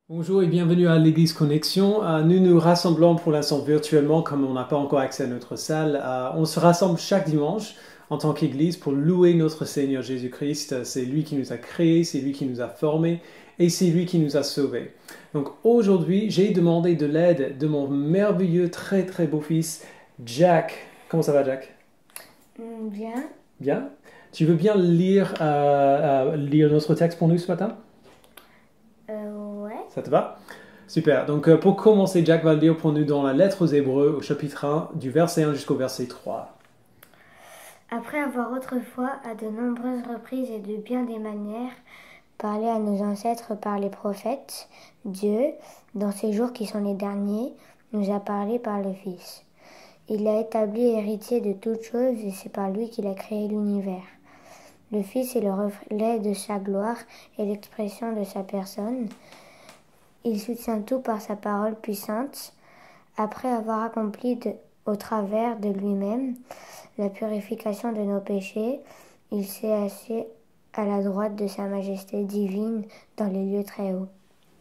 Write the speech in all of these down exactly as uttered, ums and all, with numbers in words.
Bonjour et bienvenue à l'Église Connexion. Euh, nous nous rassemblons pour l'instant virtuellement comme on n'a pas encore accès à notre salle. Euh, on se rassemble chaque dimanche en tant qu'Église pour louer notre Seigneur Jésus-Christ. C'est lui qui nous a créés, c'est lui qui nous a formés et c'est lui qui nous a sauvés. Donc aujourd'hui, j'ai demandé de l'aide de mon merveilleux, très très beau fils, Jack. Comment ça va, Jack? Bien. Bien. Tu veux bien lire, euh, euh, lire notre texte pour nous ce matin? Euh, ouais. Ça te va? Super. Donc, euh, pour commencer, Jack va le lire pour nous dans la lettre aux Hébreux, au chapitre un, du verset un jusqu'au verset trois. Après avoir autrefois, à de nombreuses reprises et de bien des manières, parlé à nos ancêtres par les prophètes, Dieu, dans ces jours qui sont les derniers, nous a parlé par le Fils. Il l'a établi héritier de toutes choses et c'est par lui qu'il a créé l'univers. Le Fils est le reflet de sa gloire et l'expression de sa personne. Il soutient tout par sa parole puissante. Après avoir accompli de, au travers de lui-même la purification de nos péchés, il s'est assis à la droite de sa majesté divine dans les lieux très hauts.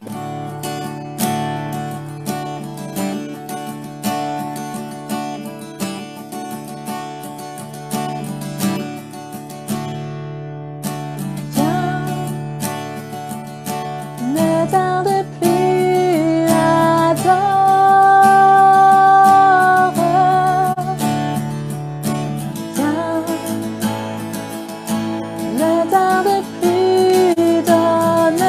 Ne tarde plus, adore. Viens, ne tarde plus, donne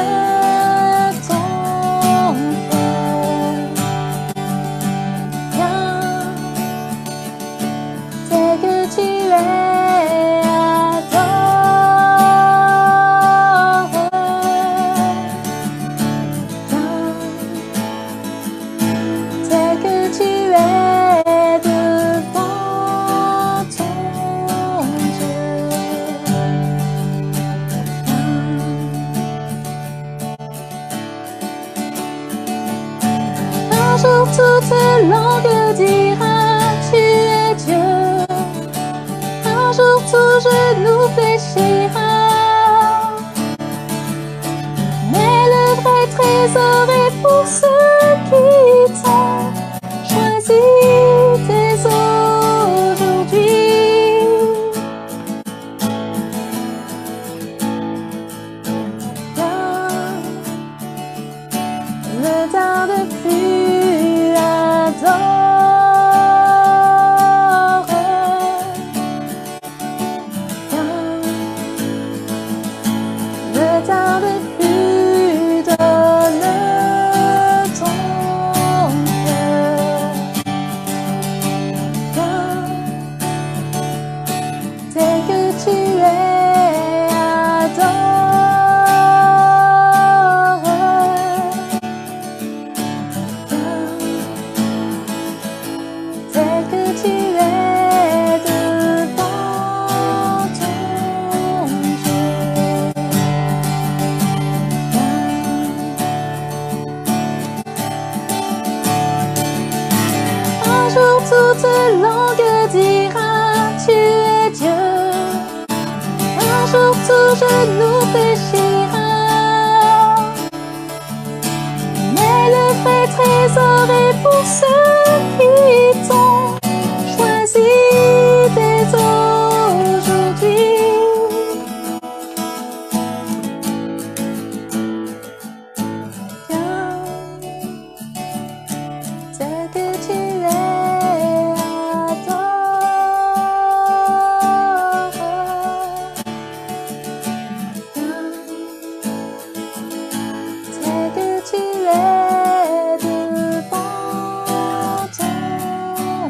ton cœur. Viens, c'est que tu es, adore. C'est que tu es devant ton Dieu. Un jour toute langue dira tu es Dieu. Un jour tout genou fléchira. Mais le vrai trésor est pour ceux qui t'ont choisi dès aujourd'hui. Viens, ne tarde plus, adore. Viens, ne tarde plus, donne ton cœur. Viens, c'est que tu es, adore. Viens, c'est que tu es devant ton Dieu. Un jour toute langue dira tu es Dieu. Un jour tout genou fléchira. Mais le vrai trésor est pour ceux qui t'ont choisi dès aujourd'hui. Viens, c'est que tu es, adore. Viens, c'est que tu es devant ton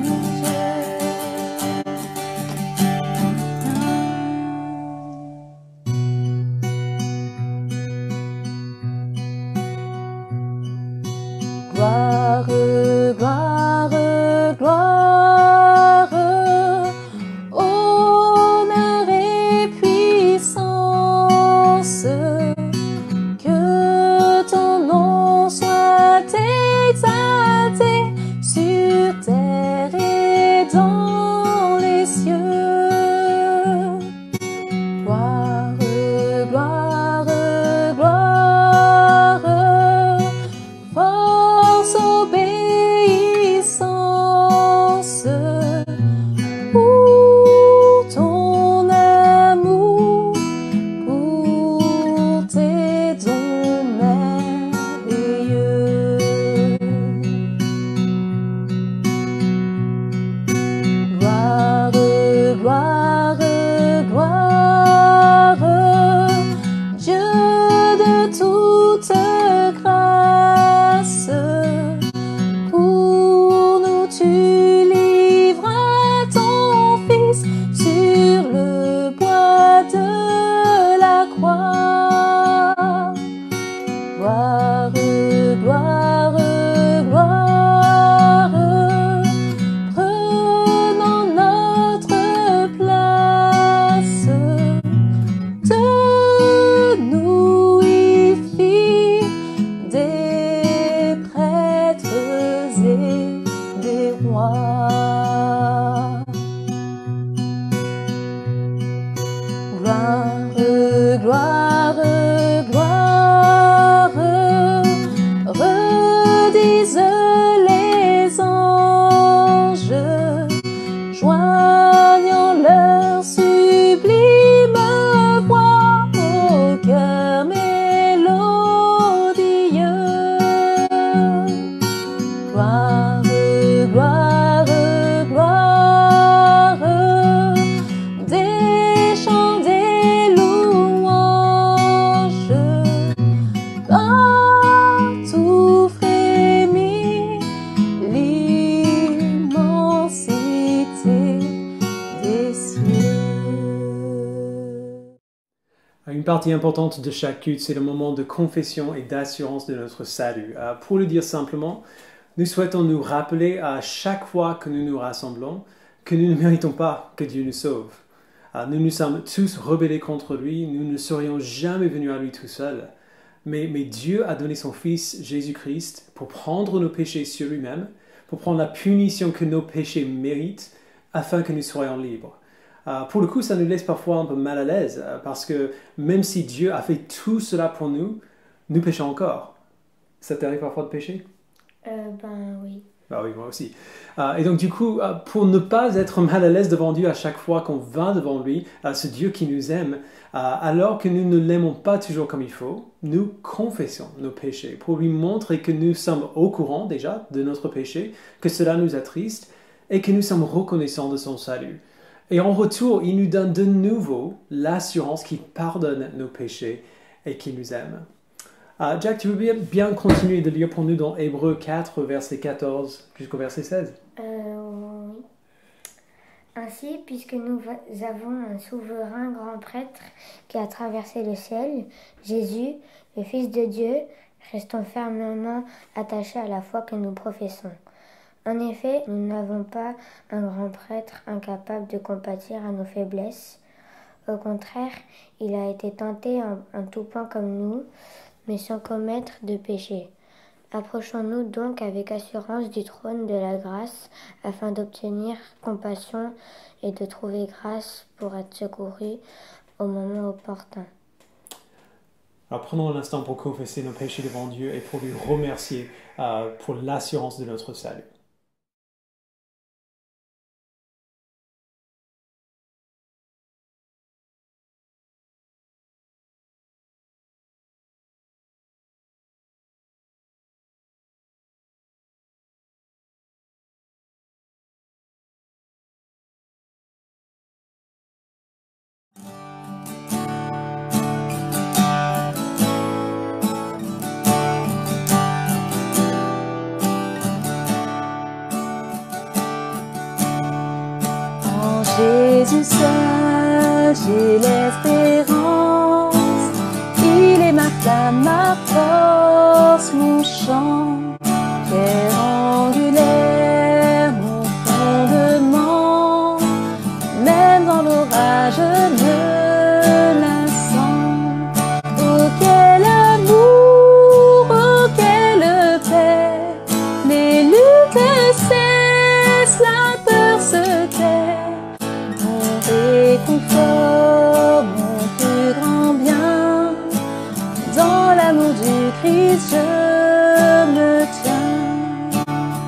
gloire, gloire, prenant notre place, de nous y fit des prêtres et des rois. Gloire, gloire, gloire, redisent les anges, joignant leur sublime voix au cœur mélodieux. Gloire, gloire, gloire, des chants, des louanges, partout frémit l'immensité des cieux. Une partie importante de chaque culte, c'est le moment de confession et d'assurance de notre salut. Euh, pour le dire simplement, nous souhaitons nous rappeler à chaque fois que nous nous rassemblons que nous ne méritons pas que Dieu nous sauve. Euh, nous nous sommes tous rebellés contre lui, nous ne serions jamais venus à lui tout seuls. Mais, mais Dieu a donné son Fils Jésus-Christ pour prendre nos péchés sur lui-même, pour prendre la punition que nos péchés méritent, afin que nous soyons libres. Euh, pour le coup, ça nous laisse parfois un peu mal à l'aise, euh, parce que même si Dieu a fait tout cela pour nous, nous péchons encore. Ça t'arrive parfois de pécher? Euh, ben oui. Ah oui, moi aussi. Euh, et donc du coup, euh, pour ne pas être mal à l'aise devant Dieu à chaque fois qu'on va devant lui, euh, ce Dieu qui nous aime, euh, alors que nous ne l'aimons pas toujours comme il faut, nous confessons nos péchés pour lui montrer que nous sommes au courant déjà de notre péché, que cela nous attriste et que nous sommes reconnaissants de son salut. Et en retour, il nous donne de nouveau l'assurance qu'il pardonne nos péchés et qu'il nous aime. Uh, Jack, tu veux bien, bien continuer de lire pour nous dans Hébreux quatre, verset quatorze jusqu'au verset seize? Euh, oui. Ainsi, puisque nous avons un souverain grand prêtre qui a traversé le ciel, Jésus, le Fils de Dieu, restons fermement attachés à la foi que nous professons. En effet, nous n'avons pas un grand prêtre incapable de compatir à nos faiblesses. Au contraire, il a été tenté en, en tout point comme nous, mais sans commettre de péché. Approchons-nous donc avec assurance du trône de la grâce, afin d'obtenir compassion et de trouver grâce pour être secourus au moment opportun. Alors prenons un instant pour confesser nos péchés devant Dieu et pour lui remercier euh, pour l'assurance de notre salut. Jésus seul, j'ai l'espérance, il est ma flamme, ma force, mon chant, pierre angulaire, mon fondement, même dans l'orage je la sens. Oh quel amour, oh quelle paix, les luttes cessent, la peur se tait. Réconfort, mon plus grand bien, dans l'amour du Christ je me tiens.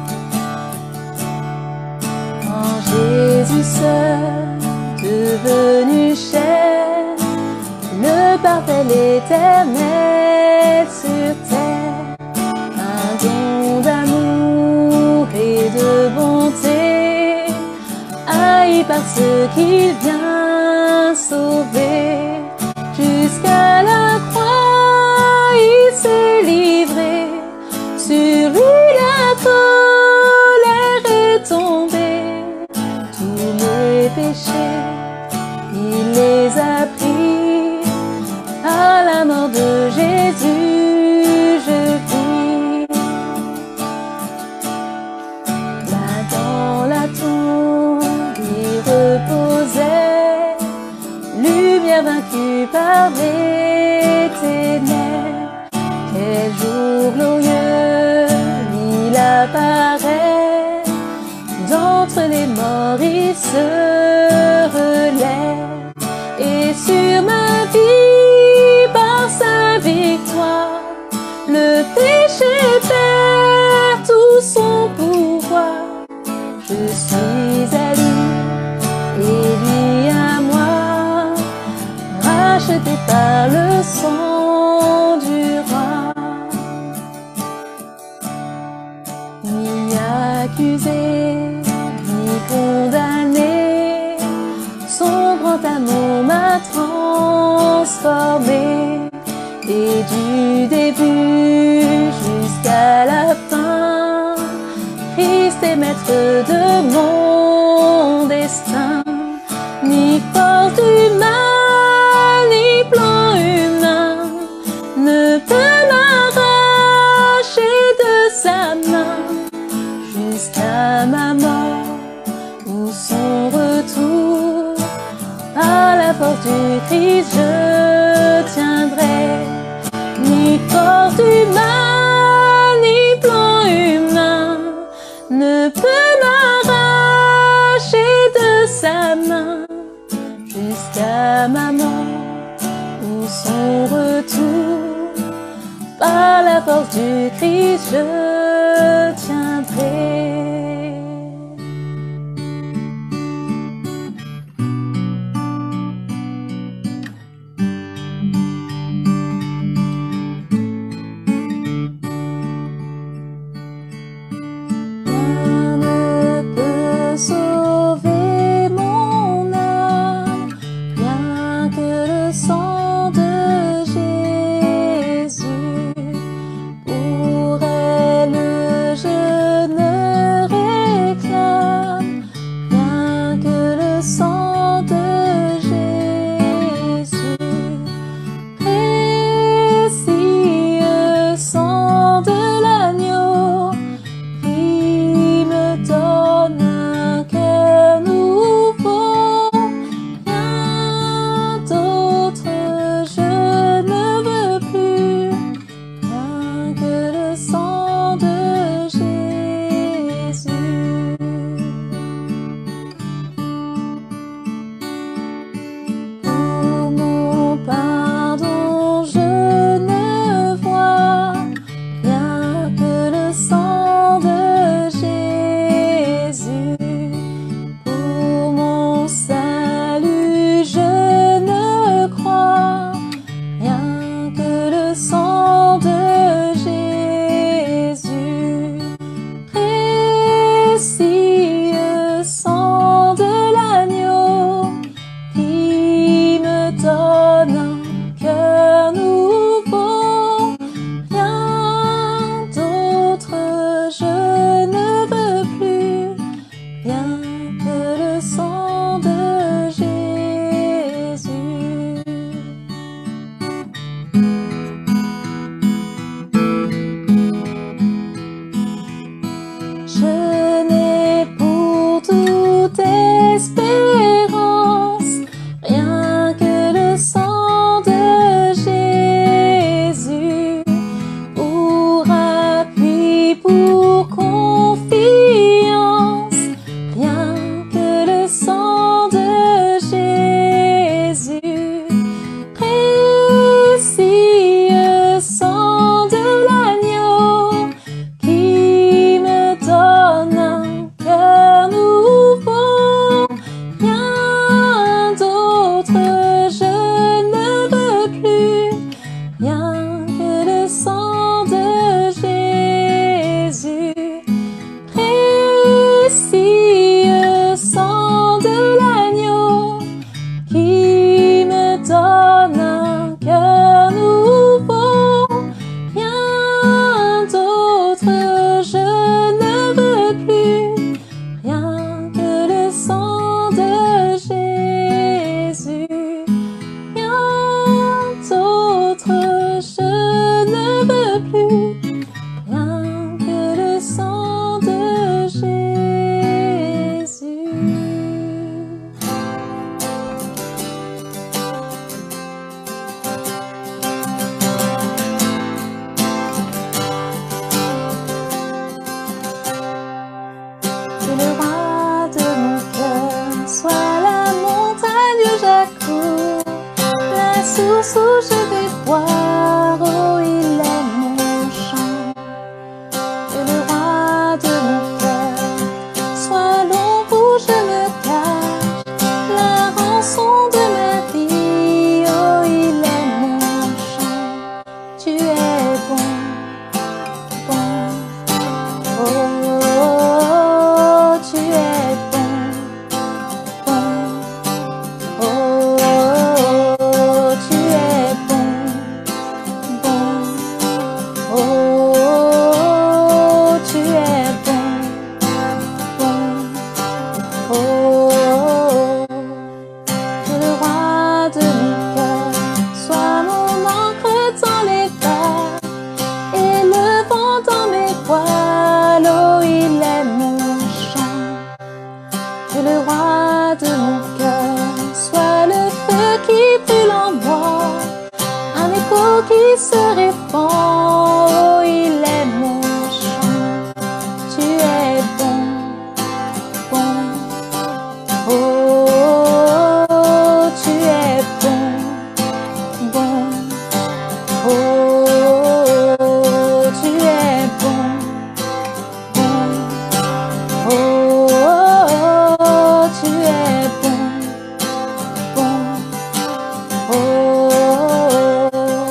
En Jésus seul, devenu chair, le parfait l'éternel sur terre, un don d'amour et de bonté, haï par ceux qu'il vient sauver. Jusqu'à la croix il s'est livré, sur lui la colère est tombée. Tous mes péchés il les a pris, par la mort de Jésus je vis. d'entre les morts il se relève, et sur ma vie par sa victoire le péché perd tout son pouvoir. Je suis à lui et lui à moi, racheté par le sang du roi. Ni accusé, ni condamné, son grand amour m'a transformé. Et du début jusqu'à la fin, Christ est maître de mon destin. Ni force humaine, ni plan humain ne peut m'arracher de sa main jusqu'à ma mort ou son retour. Par la force du Christ je tiendrai. Ni force humaine, ni plan humain ne peut m'arracher de sa main jusqu'à ma mort ou son retour. Par la force du Christ je tiendrai. Sauver mon âme, rien que le sang de Jésus pourrait source où je vais boire, oh il est mon chant. Et le roi de mon cœur, sois l'ombre où je me cache, la rançon de ma vie, oh il est mon chant. Tu es bon, bon, oh, oh, tu es bon, bon, oh, oh, tu es bon, bon, oh, tu es bon, bon, oh, que le roi de mon cœur soit mon encre dans les vagues et le vent dans mes voiles, oh il est mon chant. Que le roi de mon cœur soit le feu qui brûle en moi, un écho qui se répand, oh il est mon chant. Tu es bon, bon, oh tu es bon, bon, oh tu es bon, bon, oh tu es bon, bon, oh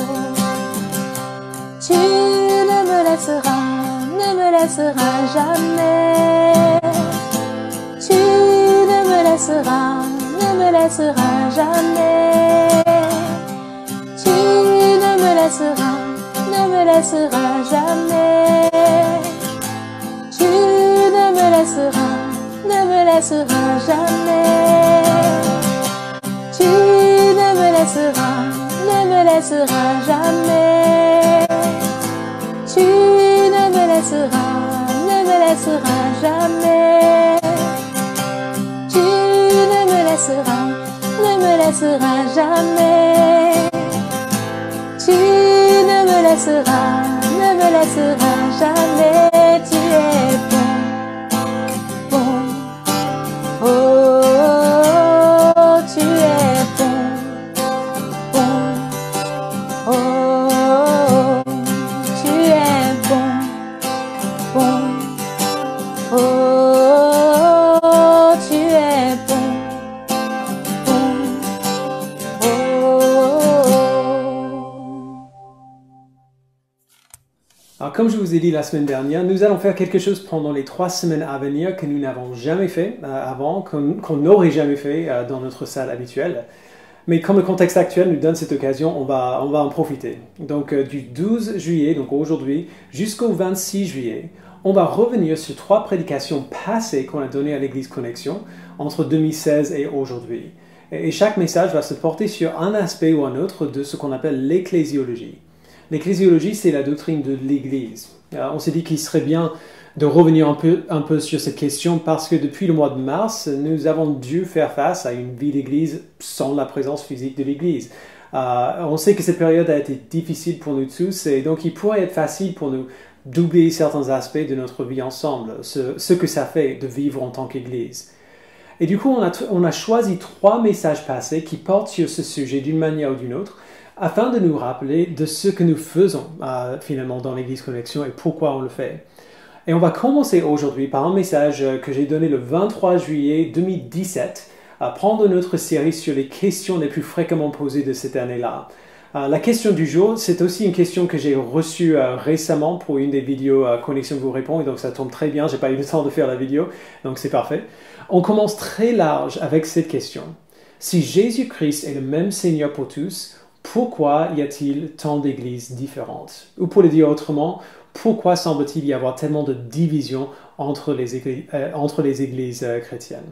tu ne me laisseras, ne me laisseras jamais. Tu ne me laisseras, ne me laisseras jamais. Tu ne me laisseras, ne me laisseras jamais. Tu ne me laisseras, ne me laisseras jamais. Tu ne me laisseras, ne me laisseras jamais. Tu ne me laisseras, ne me laisseras jamais. Tu ne me laisseras, ne me laisseras jamais. Tu ne me laisseras, ne me laisseras jamais. Tu es bon, bon, oh tu es bon, bon, oh tu es bon, bon, oh tu es bon, bon, oh. Alors, comme je vous ai dit la semaine dernière, nous allons faire quelque chose pendant les trois semaines à venir que nous n'avons jamais fait euh, avant, qu'on qu'on n'aurait jamais fait euh, dans notre salle habituelle. Mais comme le contexte actuel nous donne cette occasion, on va, on va en profiter. Donc euh, du douze juillet, donc aujourd'hui, jusqu'au vingt-six juillet, on va revenir sur trois prédications passées qu'on a données à l'Église Connexion entre deux mille seize et aujourd'hui. Et, et chaque message va se porter sur un aspect ou un autre de ce qu'on appelle l'ecclésiologie. L'ecclésiologie, c'est la doctrine de l'Église. Alors, on s'est dit qu'il serait bien de revenir un peu, un peu sur cette question parce que depuis le mois de mars, nous avons dû faire face à une vie d'Église sans la présence physique de l'Église. Euh, on sait que cette période a été difficile pour nous tous et donc il pourrait être facile pour nous d'oublier certains aspects de notre vie ensemble, ce, ce que ça fait de vivre en tant qu'Église. Et du coup, on a, on a choisi trois messages passés qui portent sur ce sujet d'une manière ou d'une autre, afin de nous rappeler de ce que nous faisons euh, finalement dans l'Église Connexion et pourquoi on le fait. Et on va commencer aujourd'hui par un message que j'ai donné le vingt-trois juillet deux mille dix-sept, à prendre notre série sur les questions les plus fréquemment posées de cette année-là. Euh, la question du jour, c'est aussi une question que j'ai reçue euh, récemment pour une des vidéos euh, Connexion vous répond, et donc ça tombe très bien, j'ai pas eu le temps de faire la vidéo, donc c'est parfait. On commence très large avec cette question. Si Jésus-Christ est le même Seigneur pour tous, pourquoi y a-t-il tant d'églises différentes? Ou pour le dire autrement, pourquoi semble-t-il y avoir tellement de divisions entre les églises, euh, entre les églises euh, chrétiennes?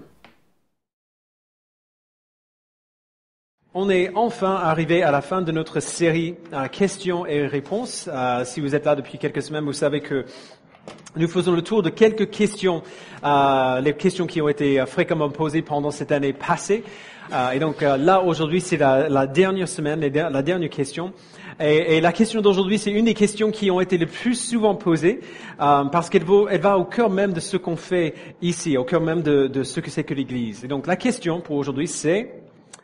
On est enfin arrivé à la fin de notre série euh, questions et réponses. Euh, si vous êtes là depuis quelques semaines, vous savez que nous faisons le tour de quelques questions, euh, les questions qui ont été euh, fréquemment posées pendant cette année passée. Euh, et donc euh, là, aujourd'hui, c'est la, la dernière semaine, la, la dernière question. Et, et la question d'aujourd'hui, c'est une des questions qui ont été le plus souvent posées, euh, parce qu'elle va, elle va au cœur même de ce qu'on fait ici, au cœur même de, de ce que c'est que l'Église. Et donc la question pour aujourd'hui, c'est: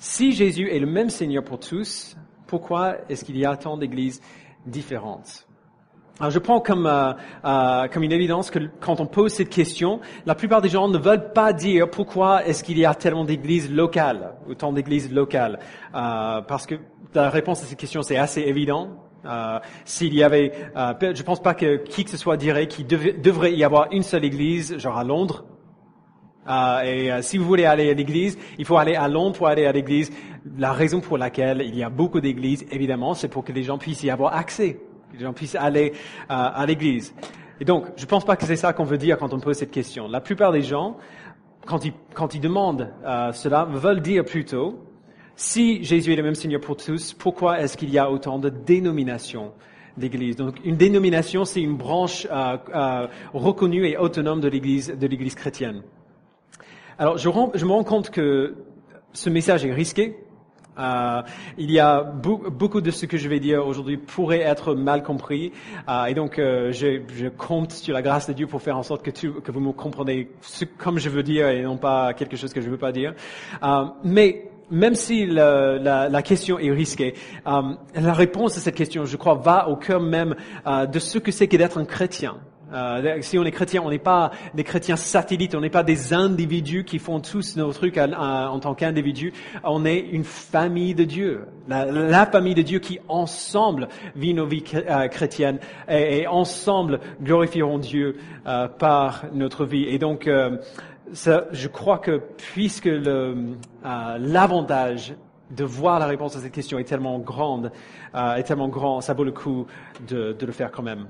Si Jésus est le même Seigneur pour tous, pourquoi est-ce qu'il y a tant d'églises différentes? Alors, je prends comme euh, euh, comme une évidence que quand on pose cette question, la plupart des gens ne veulent pas dire pourquoi est-ce qu'il y a tellement d'églises locales, autant d'églises locales, euh, parce que la réponse à cette question c'est assez évident. Euh, s'il y avait, euh, je pense pas que qui que ce soit dirait qu'il dev- devrait y avoir une seule église, genre à Londres. Euh, et euh, si vous voulez aller à l'église, il faut aller à Londres pour aller à l'église. La raison pour laquelle il y a beaucoup d'églises, évidemment, c'est pour que les gens puissent y avoir accès. Que les gens puissent aller euh, à l'église. Et donc, je pense pas que c'est ça qu'on veut dire quand on pose cette question. La plupart des gens, quand ils, quand ils demandent euh, cela, veulent dire plutôt, si Jésus est le même Seigneur pour tous, pourquoi est-ce qu'il y a autant de dénominations d'églises? Donc, une dénomination, c'est une branche euh, euh, reconnue et autonome de l'église, de l'église chrétienne. Alors, je, rends, je me rends compte que ce message est risqué. Euh, il y a be- beaucoup de ce que je vais dire aujourd'hui pourrait être mal compris, euh, et donc euh, je, je compte sur la grâce de Dieu pour faire en sorte que, tu, que vous me comprenez ce, comme je veux dire et non pas quelque chose que je veux pas dire. Euh, mais même si le, la, la question est risquée, euh, la réponse à cette question, je crois, va au cœur même euh, de ce que c'est que d'être un chrétien. Euh, si on est chrétien, on n'est pas des chrétiens satellites, on n'est pas des individus qui font tous nos trucs à, à, en tant qu'individus. On est une famille de Dieu, la, la famille de Dieu qui ensemble vit nos vies euh, chrétiennes et, et ensemble glorifieront Dieu euh, par notre vie. Et donc, euh, ça, je crois que puisque le, euh, l'avantage de voir la réponse à cette question est tellement grande, euh, est tellement grand, ça vaut le coup de, de le faire quand même.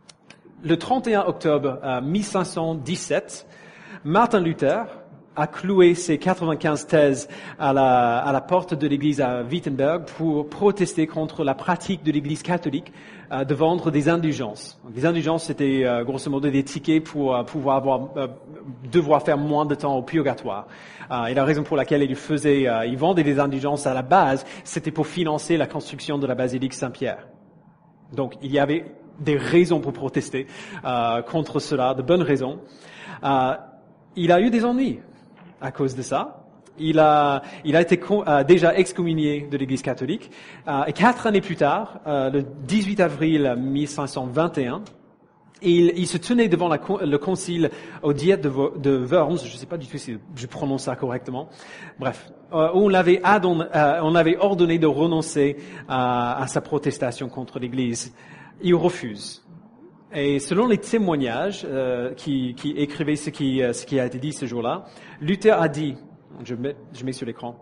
Le trente et un octobre euh, mille cinq cent dix-sept, Martin Luther a cloué ses quatre-vingt-quinze thèses à la, à la porte de l'église à Wittenberg pour protester contre la pratique de l'église catholique euh, de vendre des indulgences. Donc, les indulgences, c'était euh, grosso modo des tickets pour euh, pouvoir avoir, euh, devoir faire moins de temps au purgatoire. Euh, et la raison pour laquelle il faisait, euh, il vendait des indulgences à la base, c'était pour financer la construction de la basilique Saint-Pierre. Donc, il y avait des raisons pour protester euh, contre cela, de bonnes raisons. Euh, il a eu des ennuis à cause de ça. Il a, il a été con, euh, déjà excommunié de l'Église catholique. Euh, et quatre années plus tard, euh, le dix-huit avril mille cinq cent vingt et un, il, il se tenait devant la, le concile au diète de, de Worms, je ne sais pas du tout si je prononce ça correctement. Bref, euh, où on l'avait, adon, euh, on avait ordonné de renoncer à, à sa protestation contre l'Église. Il refuse. Et selon les témoignages euh, qui, qui écrivaient ce qui, euh, ce qui a été dit ce jour-là, Luther a dit, je mets, je mets sur l'écran,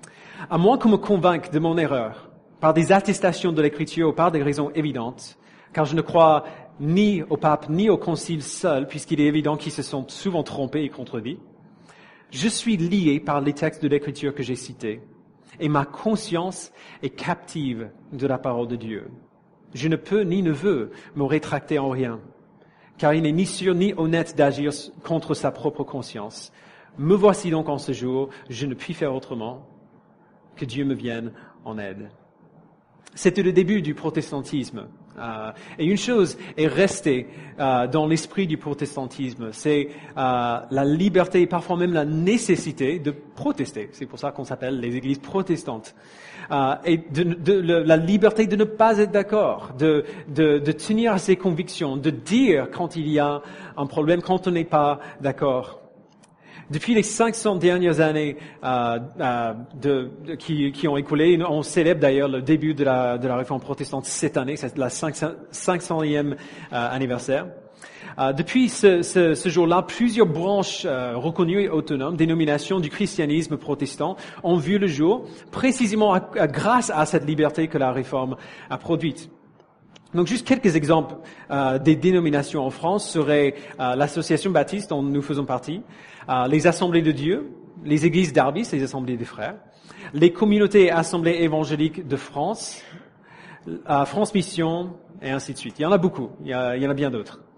« À moins qu'on me convainque de mon erreur, par des attestations de l'Écriture ou par des raisons évidentes, car je ne crois ni au pape ni au concile seul, puisqu'il est évident qu'ils se sont souvent trompés et contredits, je suis lié par les textes de l'Écriture que j'ai cités, et ma conscience est captive de la parole de Dieu. Je ne peux ni ne veux me rétracter en rien, car il n'est ni sûr ni honnête d'agir contre sa propre conscience. Me voici donc en ce jour, je ne puis faire autrement, que Dieu me vienne en aide. » C'était le début du protestantisme. Euh, et une chose est restée euh, dans l'esprit du protestantisme, c'est euh, la liberté et parfois même la nécessité de protester. C'est pour ça qu'on s'appelle les églises protestantes. Euh, et de, de, de, la liberté de ne pas être d'accord, de, de, de tenir à ses convictions, de dire quand il y a un problème, quand on n'est pas d'accord. Depuis les cinq cents dernières années euh, euh, de, de, qui, qui ont écoulé, on célèbre d'ailleurs le début de la, de la réforme protestante cette année, c'est la cinq centième euh, anniversaire. Euh, depuis ce, ce, ce jour-là, plusieurs branches euh, reconnues et autonomes, dénominations du christianisme protestant, ont vu le jour, précisément à, à, grâce à cette liberté que la réforme a produite. Donc, juste quelques exemples euh, des dénominations en France seraient euh, l'Association baptiste dont nous faisons partie, euh, les Assemblées de Dieu, les Églises d'Arbis, les Assemblées des Frères, les Communautés et Assemblées évangéliques de France, euh, France Mission, et ainsi de suite. Il y en a beaucoup, il y, a, il y en a bien d'autres.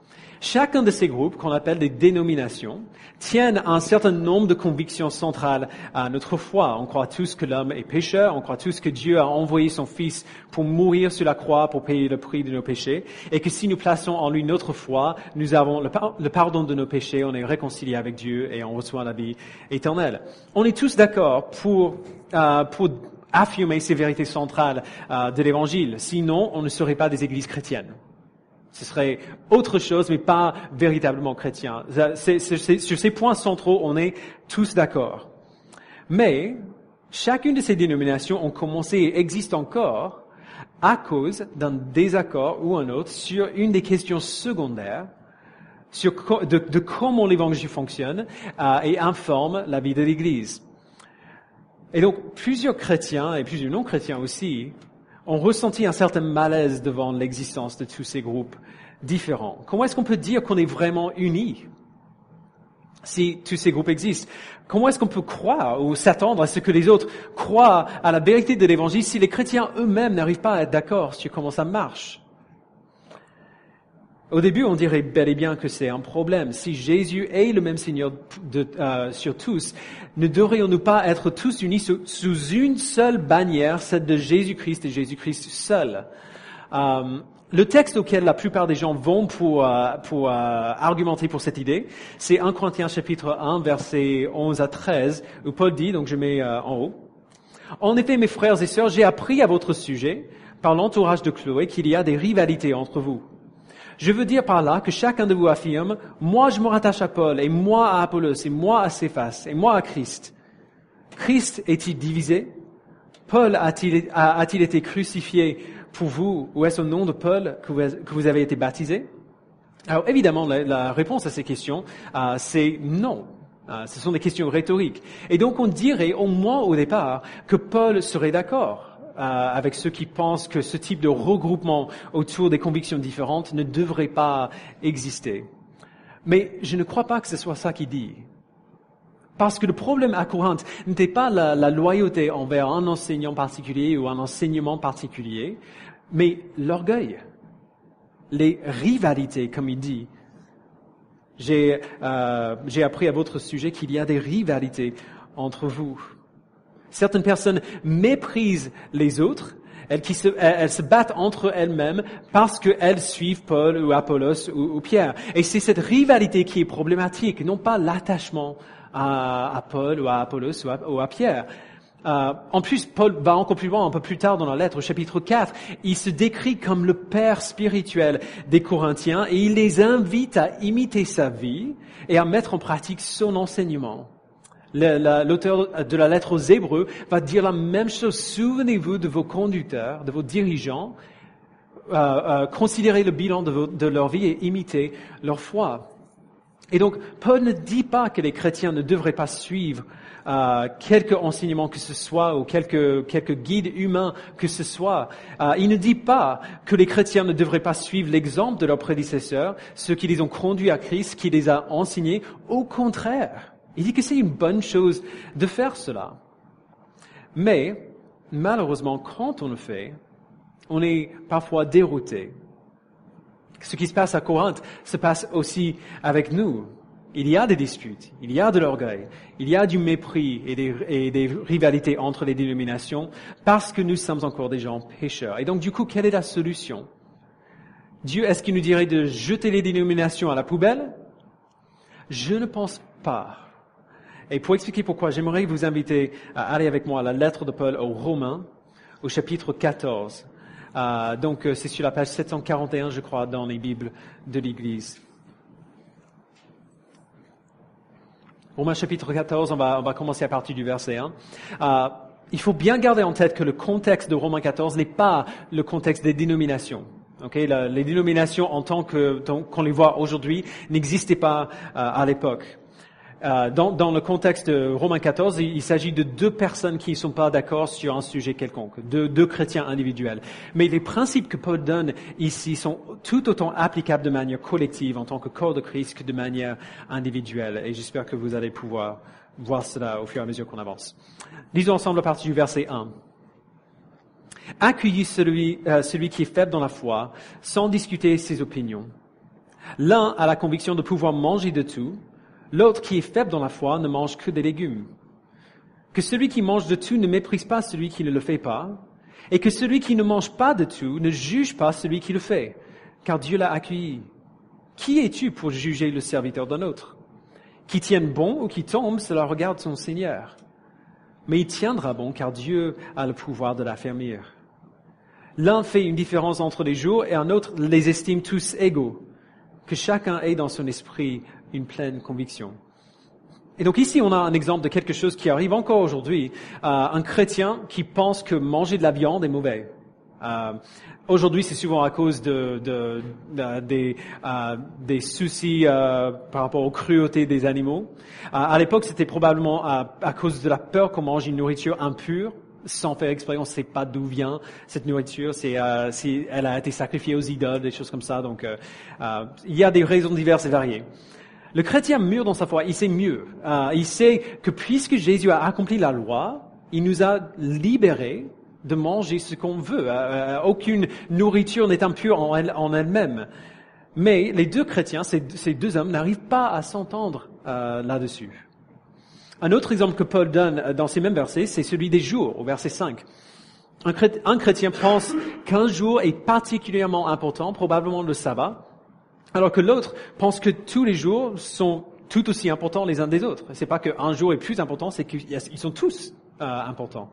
Chacun de ces groupes, qu'on appelle des dénominations, tiennent à un certain nombre de convictions centrales à notre foi. On croit tous que l'homme est pécheur, on croit tous que Dieu a envoyé son Fils pour mourir sur la croix pour payer le prix de nos péchés, et que si nous plaçons en lui notre foi, nous avons le, par- le pardon de nos péchés, on est réconcilié avec Dieu et on reçoit la vie éternelle. On est tous d'accord pour, euh, pour affirmer ces vérités centrales euh, de l'Évangile. Sinon, on ne serait pas des églises chrétiennes. Ce serait autre chose, mais pas véritablement chrétien. C'est, c'est, c'est, sur ces points centraux, on est tous d'accord. Mais chacune de ces dénominations ont commencé et existent encore à cause d'un désaccord ou un autre sur une des questions secondaires sur co- de, de comment l'Évangile fonctionne euh, et informe la vie de l'Église. Et donc, plusieurs chrétiens et plusieurs non-chrétiens aussi ont ressenti un certain malaise devant l'existence de tous ces groupes différents. Comment est-ce qu'on peut dire qu'on est vraiment unis si tous ces groupes existent? Comment est-ce qu'on peut croire ou s'attendre à ce que les autres croient à la vérité de l'Évangile si les chrétiens eux-mêmes n'arrivent pas à être d'accord sur comment ça marche? Au début, on dirait bel et bien que c'est un problème. Si Jésus est le même Seigneur de, euh, sur tous, ne devrions-nous pas être tous unis sous, sous une seule bannière, celle de Jésus-Christ et Jésus-Christ seul? Euh, le texte auquel la plupart des gens vont pour, euh, pour euh, argumenter pour cette idée, c'est un Corinthiens chapitre un, versets onze à treize, où Paul dit, donc je mets euh, en haut, « En effet, mes frères et sœurs, j'ai appris à votre sujet, par l'entourage de Chloé, qu'il y a des rivalités entre vous. Je veux dire par là que chacun de vous affirme, moi je me rattache à Paul, et moi à Apollos, et moi à Céphas, et moi à Christ. Christ est-il divisé? Paul a-t-il, a, a-t-il été crucifié pour vous, ou est-ce au nom de Paul que vous, que vous avez été baptisé? Alors évidemment, la, la réponse à ces questions, euh, c'est non. Euh, ce sont des questions rhétoriques. Et donc on dirait au moins au départ que Paul serait d'accord Euh, avec ceux qui pensent que ce type de regroupement autour des convictions différentes ne devrait pas exister. Mais je ne crois pas que ce soit ça qu'il dit. Parce que le problème à Corinthe n'était pas la, la loyauté envers un enseignant particulier ou un enseignement particulier, mais l'orgueil, les rivalités, comme il dit. J'ai, euh, j'ai appris à votre sujet qu'il y a des rivalités entre vous. Certaines personnes méprisent les autres, elles, qui se, elles se battent entre elles-mêmes parce qu'elles suivent Paul ou Apollos ou, ou Pierre. Et c'est cette rivalité qui est problématique, non pas l'attachement à, à Paul ou à Apollos ou à, ou à Pierre. Euh, en plus, Paul va encore plus loin, un peu plus tard dans la lettre, au chapitre quatre. Il se décrit comme le père spirituel des Corinthiens et il les invite à imiter sa vie et à mettre en pratique son enseignement. Le, la, l'auteur de la lettre aux Hébreux va dire la même chose. Souvenez-vous de vos conducteurs, de vos dirigeants, euh, euh, considérez le bilan de, vos, de leur vie et imitez leur foi. Et donc, Paul ne dit pas que les chrétiens ne devraient pas suivre euh, quelque enseignement que ce soit ou quelques, quelques guides humains que ce soit. Euh, il ne dit pas que les chrétiens ne devraient pas suivre l'exemple de leurs prédécesseurs, ceux qui les ont conduits à Christ, qui les a enseignés. Au contraire. Il dit que c'est une bonne chose de faire cela. Mais, malheureusement, quand on le fait, on est parfois dérouté. Ce qui se passe à Corinthe se passe aussi avec nous. Il y a des disputes, il y a de l'orgueil, il y a du mépris et des, et des rivalités entre les dénominations parce que nous sommes encore des gens pécheurs. Et donc, du coup, quelle est la solution? Dieu, est-ce qu'il nous dirait de jeter les dénominations à la poubelle? Je ne pense pas. Et pour expliquer pourquoi, j'aimerais vous inviter à aller avec moi à la lettre de Paul aux Romains, au chapitre quatorze. Euh, donc, c'est sur la page sept cent quarante et un, je crois, dans les Bibles de l'Église. Romains chapitre quatorze, on va, on va commencer à partir du verset un. Euh, il faut bien garder en tête que le contexte de Romains quatorze n'est pas le contexte des dénominations. Okay, la, les dénominations en tant que tant, qu'on les voit aujourd'hui n'existaient pas euh, à l'époque. Euh, dans, dans le contexte de Romains quatorze, il, il s'agit de deux personnes qui ne sont pas d'accord sur un sujet quelconque, deux, deux chrétiens individuels. Mais les principes que Paul donne ici sont tout autant applicables de manière collective en tant que corps de Christ que de manière individuelle. Et j'espère que vous allez pouvoir voir cela au fur et à mesure qu'on avance. Lisons ensemble à partir du verset un. Accueillez celui, euh, celui qui est faible dans la foi, sans discuter ses opinions. L'un a la conviction de pouvoir manger de tout, l'autre qui est faible dans la foi ne mange que des légumes. Que celui qui mange de tout ne méprise pas celui qui ne le fait pas, et que celui qui ne mange pas de tout ne juge pas celui qui le fait, car Dieu l'a accueilli. Qui es-tu pour juger le serviteur d'un autre? Qui tienne bon ou qui tombe, cela regarde son Seigneur. Mais il tiendra bon, car Dieu a le pouvoir de l'affermir. L'un fait une différence entre les jours et un autre les estime tous égaux. Que chacun ait dans son esprit une pleine conviction. Et donc ici, on a un exemple de quelque chose qui arrive encore aujourd'hui. Euh, un chrétien qui pense que manger de la viande est mauvais. Euh, aujourd'hui, c'est souvent à cause de, de, de, des, euh, des soucis euh, par rapport aux cruautés des animaux. Euh, à l'époque, c'était probablement à, à cause de la peur qu'on mange une nourriture impure. Sans faire exprès, on ne sait pas d'où vient cette nourriture. C'est, euh, c'est, elle a été sacrifiée aux idoles, des choses comme ça. Donc, euh, euh, il y a des raisons diverses et variées. Le chrétien mûr dans sa foi, il sait mieux. Euh, il sait que puisque Jésus a accompli la loi, il nous a libérés de manger ce qu'on veut. Euh, aucune nourriture n'est impure en, elle, en elle-même. Mais les deux chrétiens, ces, ces deux hommes, n'arrivent pas à s'entendre euh, là-dessus. Un autre exemple que Paul donne dans ces mêmes versets, c'est celui des jours, au verset cinq. Un chrétien, un chrétien pense qu'un jour est particulièrement important, probablement le sabbat, alors que l'autre pense que tous les jours sont tout aussi importants les uns des autres. C'est pas qu'un jour est plus important, c'est qu'ils sont tous euh, importants.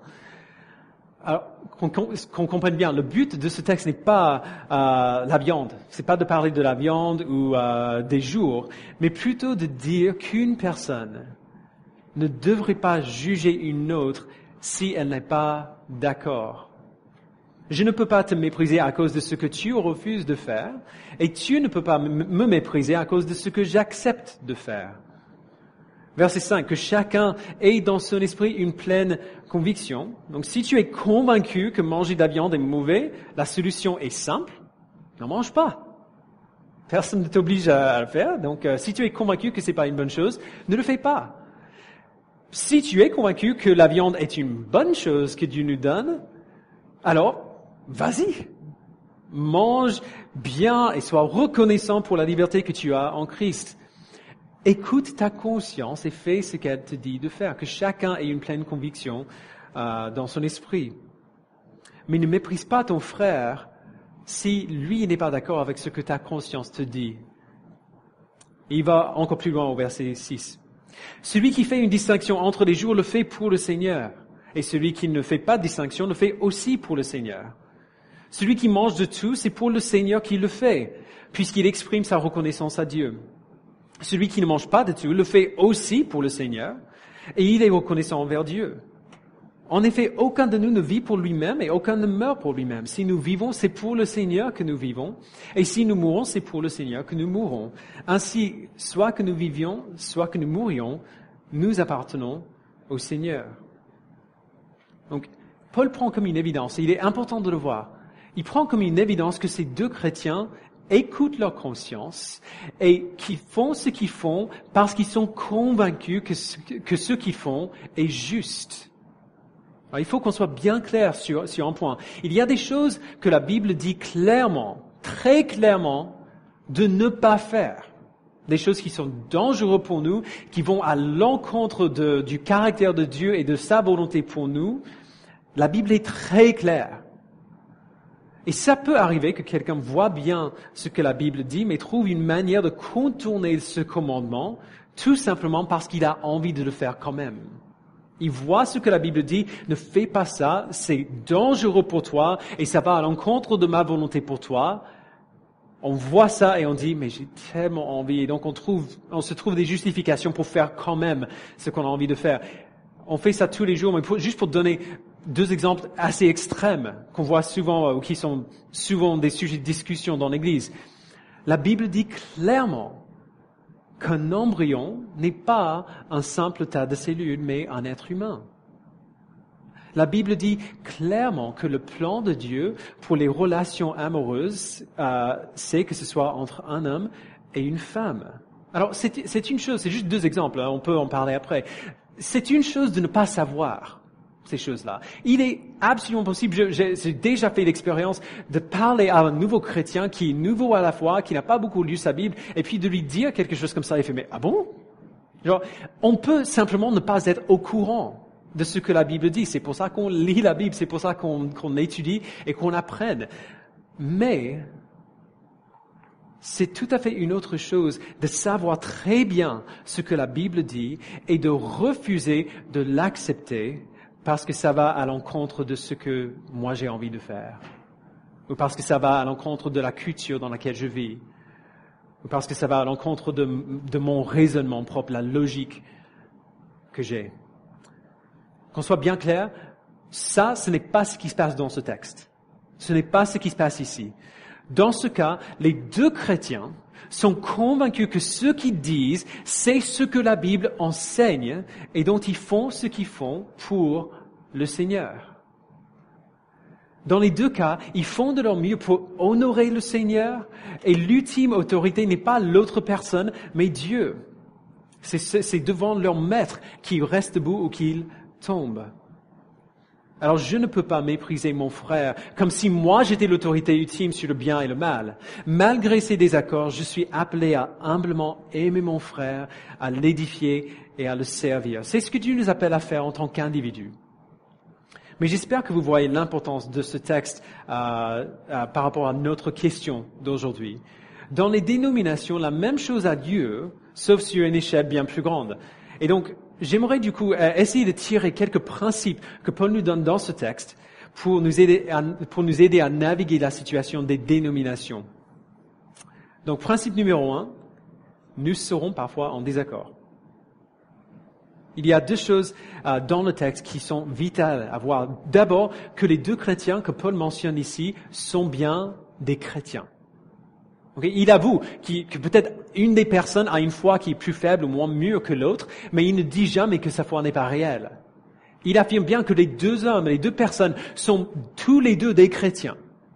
Alors, qu'on, qu'on comprenne bien, le but de ce texte n'est pas euh, la viande. C'est pas de parler de la viande ou euh, des jours, mais plutôt de dire qu'une personne ne devrait pas juger une autre si elle n'est pas d'accord. Je ne peux pas te mépriser à cause de ce que tu refuses de faire, et tu ne peux pas me mépriser à cause de ce que j'accepte de faire. Verset cinq, que chacun ait dans son esprit une pleine conviction. Donc si tu es convaincu que manger de la viande est mauvais, la solution est simple, n'en mange pas. Personne ne t'oblige à le faire, donc euh, si tu es convaincu que c'est pas une bonne chose, ne le fais pas. Si tu es convaincu que la viande est une bonne chose que Dieu nous donne, alors, vas-y. Mange bien et sois reconnaissant pour la liberté que tu as en Christ. Écoute ta conscience et fais ce qu'elle te dit de faire. Que chacun ait une pleine conviction euh, dans son esprit. Mais ne méprise pas ton frère si lui n'est pas d'accord avec ce que ta conscience te dit. Et il va encore plus loin au verset six. Celui qui fait une distinction entre les jours le fait pour le Seigneur, et celui qui ne fait pas de distinction le fait aussi pour le Seigneur. Celui qui mange de tout, c'est pour le Seigneur qui le fait, puisqu'il exprime sa reconnaissance à Dieu. Celui qui ne mange pas de tout le fait aussi pour le Seigneur, et il est reconnaissant envers Dieu. En effet, aucun de nous ne vit pour lui-même et aucun ne meurt pour lui-même. Si nous vivons, c'est pour le Seigneur que nous vivons. Et si nous mourons, c'est pour le Seigneur que nous mourons. Ainsi, soit que nous vivions, soit que nous mourions, nous appartenons au Seigneur. Donc, Paul prend comme une évidence, et il est important de le voir, il prend comme une évidence que ces deux chrétiens écoutent leur conscience et qui font ce qu'ils font parce qu'ils sont convaincus que ce, que ce qu'ils font est juste. Alors, il faut qu'on soit bien clair sur, sur un point. Il y a des choses que la Bible dit clairement, très clairement, de ne pas faire. Des choses qui sont dangereuses pour nous, qui vont à l'encontre de, du caractère de Dieu et de sa volonté pour nous. La Bible est très claire. Et ça peut arriver que quelqu'un voit bien ce que la Bible dit, mais trouve une manière de contourner ce commandement, tout simplement parce qu'il a envie de le faire quand même. Il voit ce que la Bible dit, ne fais pas ça, c'est dangereux pour toi et ça va à l'encontre de ma volonté pour toi. On voit ça et on dit, mais j'ai tellement envie. Et donc on trouve, on se trouve des justifications pour faire quand même ce qu'on a envie de faire. On fait ça tous les jours, mais pour, juste pour donner deux exemples assez extrêmes qu'on voit souvent ou qui sont souvent des sujets de discussion dans l'Église. La Bible dit clairement qu'un embryon n'est pas un simple tas de cellules, mais un être humain. La Bible dit clairement que le plan de Dieu pour les relations amoureuses, euh, c'est que ce soit entre un homme et une femme. Alors, c'est, c'est une chose, c'est juste deux exemples, hein, on peut en parler après. C'est une chose de ne pas savoir. ces choses-là. Il est absolument possible, je, j'ai, j'ai déjà fait l'expérience de parler à un nouveau chrétien qui est nouveau à la foi, qui n'a pas beaucoup lu sa Bible, et puis de lui dire quelque chose comme ça, il fait, mais ah bon? Genre, on peut simplement ne pas être au courant de ce que la Bible dit. C'est pour ça qu'on lit la Bible, c'est pour ça qu'on, qu'on l'étudie et qu'on apprenne. Mais, c'est tout à fait une autre chose de savoir très bien ce que la Bible dit et de refuser de l'accepter parce que ça va à l'encontre de ce que moi j'ai envie de faire, ou parce que ça va à l'encontre de la culture dans laquelle je vis, ou parce que ça va à l'encontre de, de mon raisonnement propre, la logique que j'ai. Qu'on soit bien clair, ça, ce n'est pas ce qui se passe dans ce texte. Ce n'est pas ce qui se passe ici. Dans ce cas, les deux chrétiens sont convaincus que ce qu'ils disent, c'est ce que la Bible enseigne et dont ils font ce qu'ils font pour le Seigneur. Dans les deux cas, ils font de leur mieux pour honorer le Seigneur et l'ultime autorité n'est pas l'autre personne, mais Dieu. C'est, c'est, c'est devant leur maître qu'ils restent debout ou qu'ils tombent. Alors je ne peux pas mépriser mon frère comme si moi j'étais l'autorité ultime sur le bien et le mal. Malgré ces désaccords, je suis appelé à humblement aimer mon frère, à l'édifier et à le servir. C'est ce que Dieu nous appelle à faire en tant qu'individu. Mais j'espère que vous voyez l'importance de ce texte euh, euh, par rapport à notre question d'aujourd'hui. Dans les dénominations, la même chose a lieu, sauf sur une échelle bien plus grande. Et donc, j'aimerais du coup euh, essayer de tirer quelques principes que Paul nous donne dans ce texte pour nous aider à, pour nous aider à naviguer la situation des dénominations. Donc, principe numéro un, nous serons parfois en désaccord. Il y a deux choses euh, dans le texte qui sont vitales à voir. D'abord, que les deux chrétiens que Paul mentionne ici sont bien des chrétiens. Okay? Il avoue qu'il, que peut-être une des personnes a une foi qui est plus faible ou moins mûre que l'autre, mais il ne dit jamais que sa foi n'est pas réelle. Il affirme bien que les deux hommes, les deux personnes sont tous les deux des chrétiens.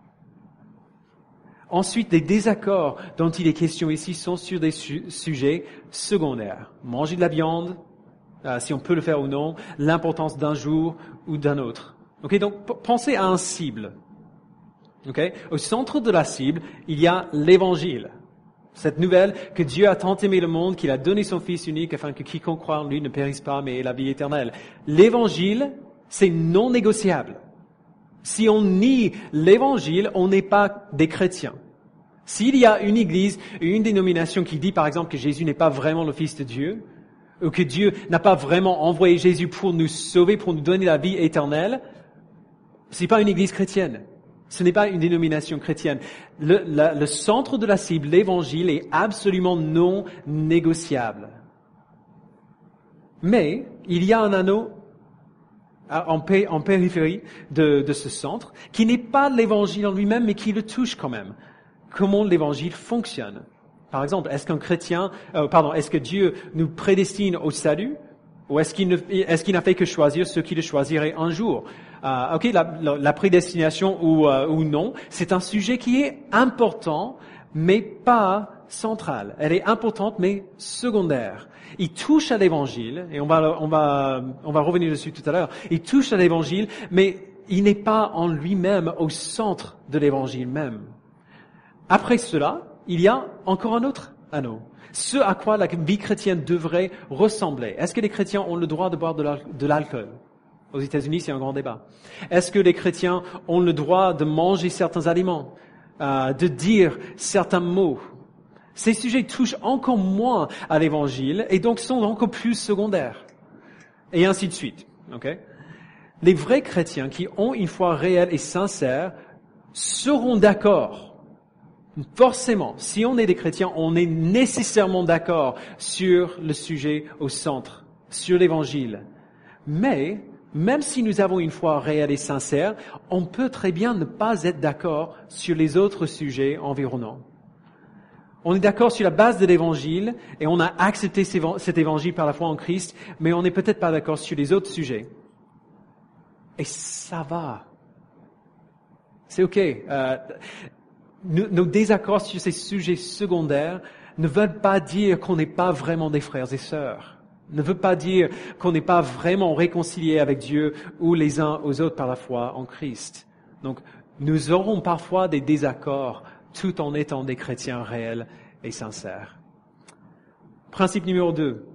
Ensuite, les désaccords dont il est question ici sont sur des su- sujets secondaires. Manger de la viande, Euh, si on peut le faire ou non, l'importance d'un jour ou d'un autre. Ok, donc p- pensez à un cible. Ok, au centre de la cible, il y a l'Évangile, cette nouvelle que Dieu a tant aimé le monde qu'il a donné son Fils unique afin que quiconque croit en lui ne périsse pas mais ait la vie éternelle. L'Évangile, c'est non négociable. Si on nie l'Évangile, on n'est pas des chrétiens. S'il y a une église, une dénomination qui dit par exemple que Jésus n'est pas vraiment le Fils de Dieu, ou que Dieu n'a pas vraiment envoyé Jésus pour nous sauver, pour nous donner la vie éternelle, ce n'est pas une église chrétienne. Ce n'est pas une dénomination chrétienne. Le, la, le centre de la cible, l'évangile, est absolument non négociable. Mais il y a un anneau en, pé, en périphérie de, de ce centre qui n'est pas l'évangile en lui-même, mais qui le touche quand même. Comment l'évangile fonctionne. Par exemple, est-ce qu'un chrétien, euh, pardon, est-ce que Dieu nous prédestine au salut, ou est-ce qu'il ne, est-ce qu'il n'a fait que choisir ceux qui le choisiraient un jour? Euh, ok, la, la, la prédestination ou, euh, ou non, c'est un sujet qui est important, mais pas central. Elle est importante, mais secondaire. Il touche à l'évangile, et on va, on va, on va revenir dessus tout à l'heure. Il touche à l'évangile, mais il n'est pas en lui-même au centre de l'évangile même. Après cela, il y a encore un autre anneau. Ce à quoi la vie chrétienne devrait ressembler. Est-ce que les chrétiens ont le droit de boire de l'alcool? Aux États-Unis, c'est un grand débat. Est-ce que les chrétiens ont le droit de manger certains aliments, euh, de dire certains mots? Ces sujets touchent encore moins à l'évangile et donc sont encore plus secondaires. Et ainsi de suite. Okay? Les vrais chrétiens qui ont une foi réelle et sincère seront d'accord. Forcément, si on est des chrétiens, on est nécessairement d'accord sur le sujet au centre, sur l'évangile. Mais, même si nous avons une foi réelle et sincère, on peut très bien ne pas être d'accord sur les autres sujets environnants. On est d'accord sur la base de l'évangile et on a accepté cet évangile par la foi en Christ, mais on n'est peut-être pas d'accord sur les autres sujets. Et ça va. C'est ok. Euh, Nos désaccords sur ces sujets secondaires ne veulent pas dire qu'on n'est pas vraiment des frères et sœurs. Ne veut pas dire qu'on n'est pas vraiment réconcilié avec Dieu ou les uns aux autres par la foi en Christ. Donc, nous aurons parfois des désaccords tout en étant des chrétiens réels et sincères. Principe numéro deux.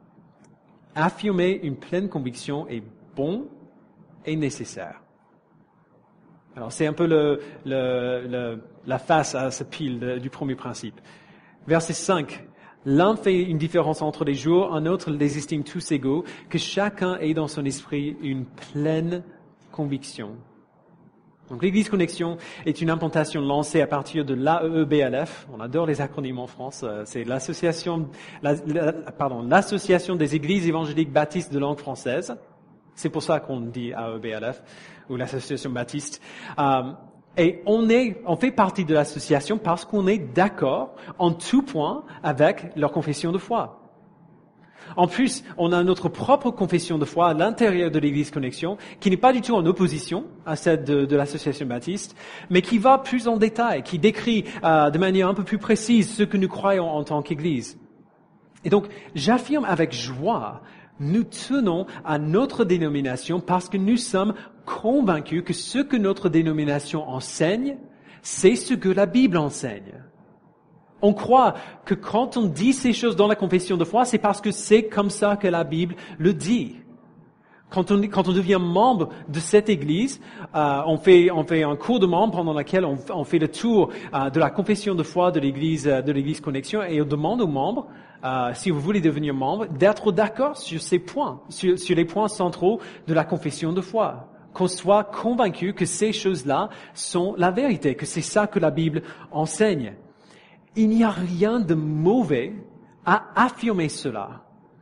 Affirmer une pleine conviction est bon et nécessaire. Alors, c'est un peu le, le, le, la face à ce pile de, du premier principe. Verset cinq. L'un fait une différence entre les jours, un autre les estime tous égaux, que chacun ait dans son esprit une pleine conviction. Donc, l'Église Connexion est une implantation lancée à partir de l'A E E B L F. On adore les acronymes en France. C'est l'association, la, la, pardon, l'association des Églises évangéliques baptistes de langue française. C'est pour ça qu'on dit A E B L F ou l'association baptiste. Euh, et on est, on fait partie de l'association parce qu'on est d'accord en tout point avec leur confession de foi. En plus, on a notre propre confession de foi à l'intérieur de l'Église Connexion, qui n'est pas du tout en opposition à celle de, de l'association baptiste, mais qui va plus en détail, qui décrit euh, de manière un peu plus précise ce que nous croyons en tant qu'Église. Et donc, j'affirme avec joie, nous tenons à notre dénomination parce que nous sommes convaincus que ce que notre dénomination enseigne, c'est ce que la Bible enseigne. On croit que quand on dit ces choses dans la confession de foi, c'est parce que c'est comme ça que la Bible le dit. Quand on, quand on devient membre de cette Église, euh, on fait, on fait un cours de membre pendant lequel on, on fait le tour euh, de la confession de foi de l'Église, de l'Église Connexion, et on demande aux membres, euh, si vous voulez devenir membre, d'être d'accord sur ces points, sur, sur les points centraux de la confession de foi. Qu'on soit convaincu que ces choses-là sont la vérité, que c'est ça que la Bible enseigne. Il n'y a rien de mauvais à affirmer cela,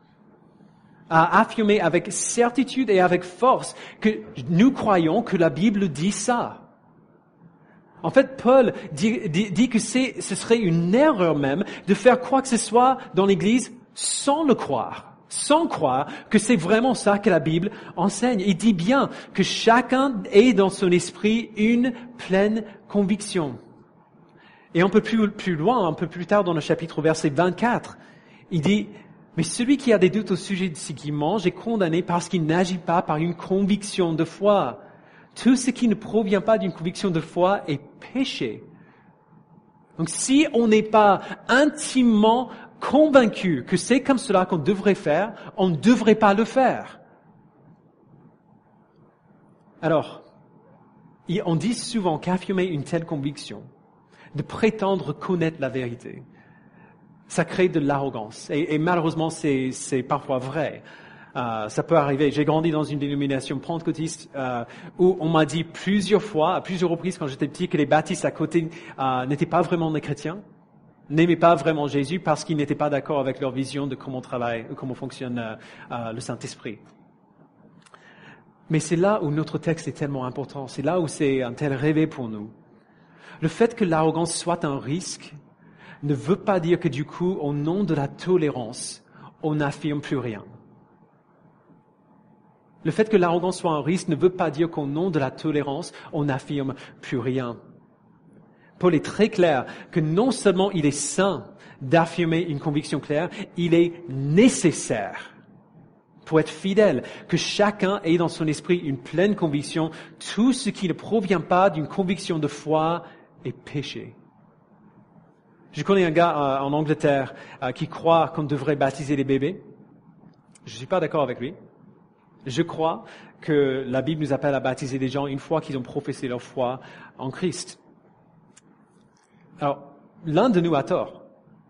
à affirmer avec certitude et avec force que nous croyons que la Bible dit ça. En fait, Paul dit, dit, dit que c'est, ce serait une erreur même de faire quoi que ce soit dans l'Église sans le croire, sans croire que c'est vraiment ça que la Bible enseigne. Il dit bien que chacun ait dans son esprit une pleine conviction. Et un peu plus, plus loin, un peu plus tard dans le chapitre verset vingt-quatre, il dit, mais celui qui a des doutes au sujet de ce qu'il mange est condamné parce qu'il n'agit pas par une conviction de foi. Tout ce qui ne provient pas d'une conviction de foi est péché. Donc si on n'est pas intimement convaincu que c'est comme cela qu'on devrait faire, on ne devrait pas le faire. Alors, on dit souvent qu'affirmer une telle conviction, de prétendre connaître la vérité, ça crée de l'arrogance. Et, et malheureusement, c'est, c'est parfois vrai. Euh, ça peut arriver. J'ai grandi dans une dénomination pentecôtiste euh, où on m'a dit plusieurs fois, à plusieurs reprises quand j'étais petit, que les baptistes à côté euh, n'étaient pas vraiment des chrétiens, n'aimaient pas vraiment Jésus parce qu'ils n'étaient pas d'accord avec leur vision de comment travaille, comment fonctionne euh, euh, le Saint-Esprit. Mais c'est là où notre texte est tellement important. C'est là où c'est un tel réveil pour nous. Le fait que l'arrogance soit un risque ne veut pas dire que du coup, au nom de la tolérance, on n'affirme plus rien. Le fait que l'arrogance soit un risque ne veut pas dire qu'au nom de la tolérance, on n'affirme plus rien. Paul est très clair que non seulement il est sain d'affirmer une conviction claire, il est nécessaire pour être fidèle, que chacun ait dans son esprit une pleine conviction. Tout ce qui ne provient pas d'une conviction de foi est péché. Je connais un gars euh, en Angleterre euh, qui croit qu'on devrait baptiser les bébés. Je ne suis pas d'accord avec lui. Je crois que la Bible nous appelle à baptiser les gens une fois qu'ils ont professé leur foi en Christ. Alors, l'un de nous a tort.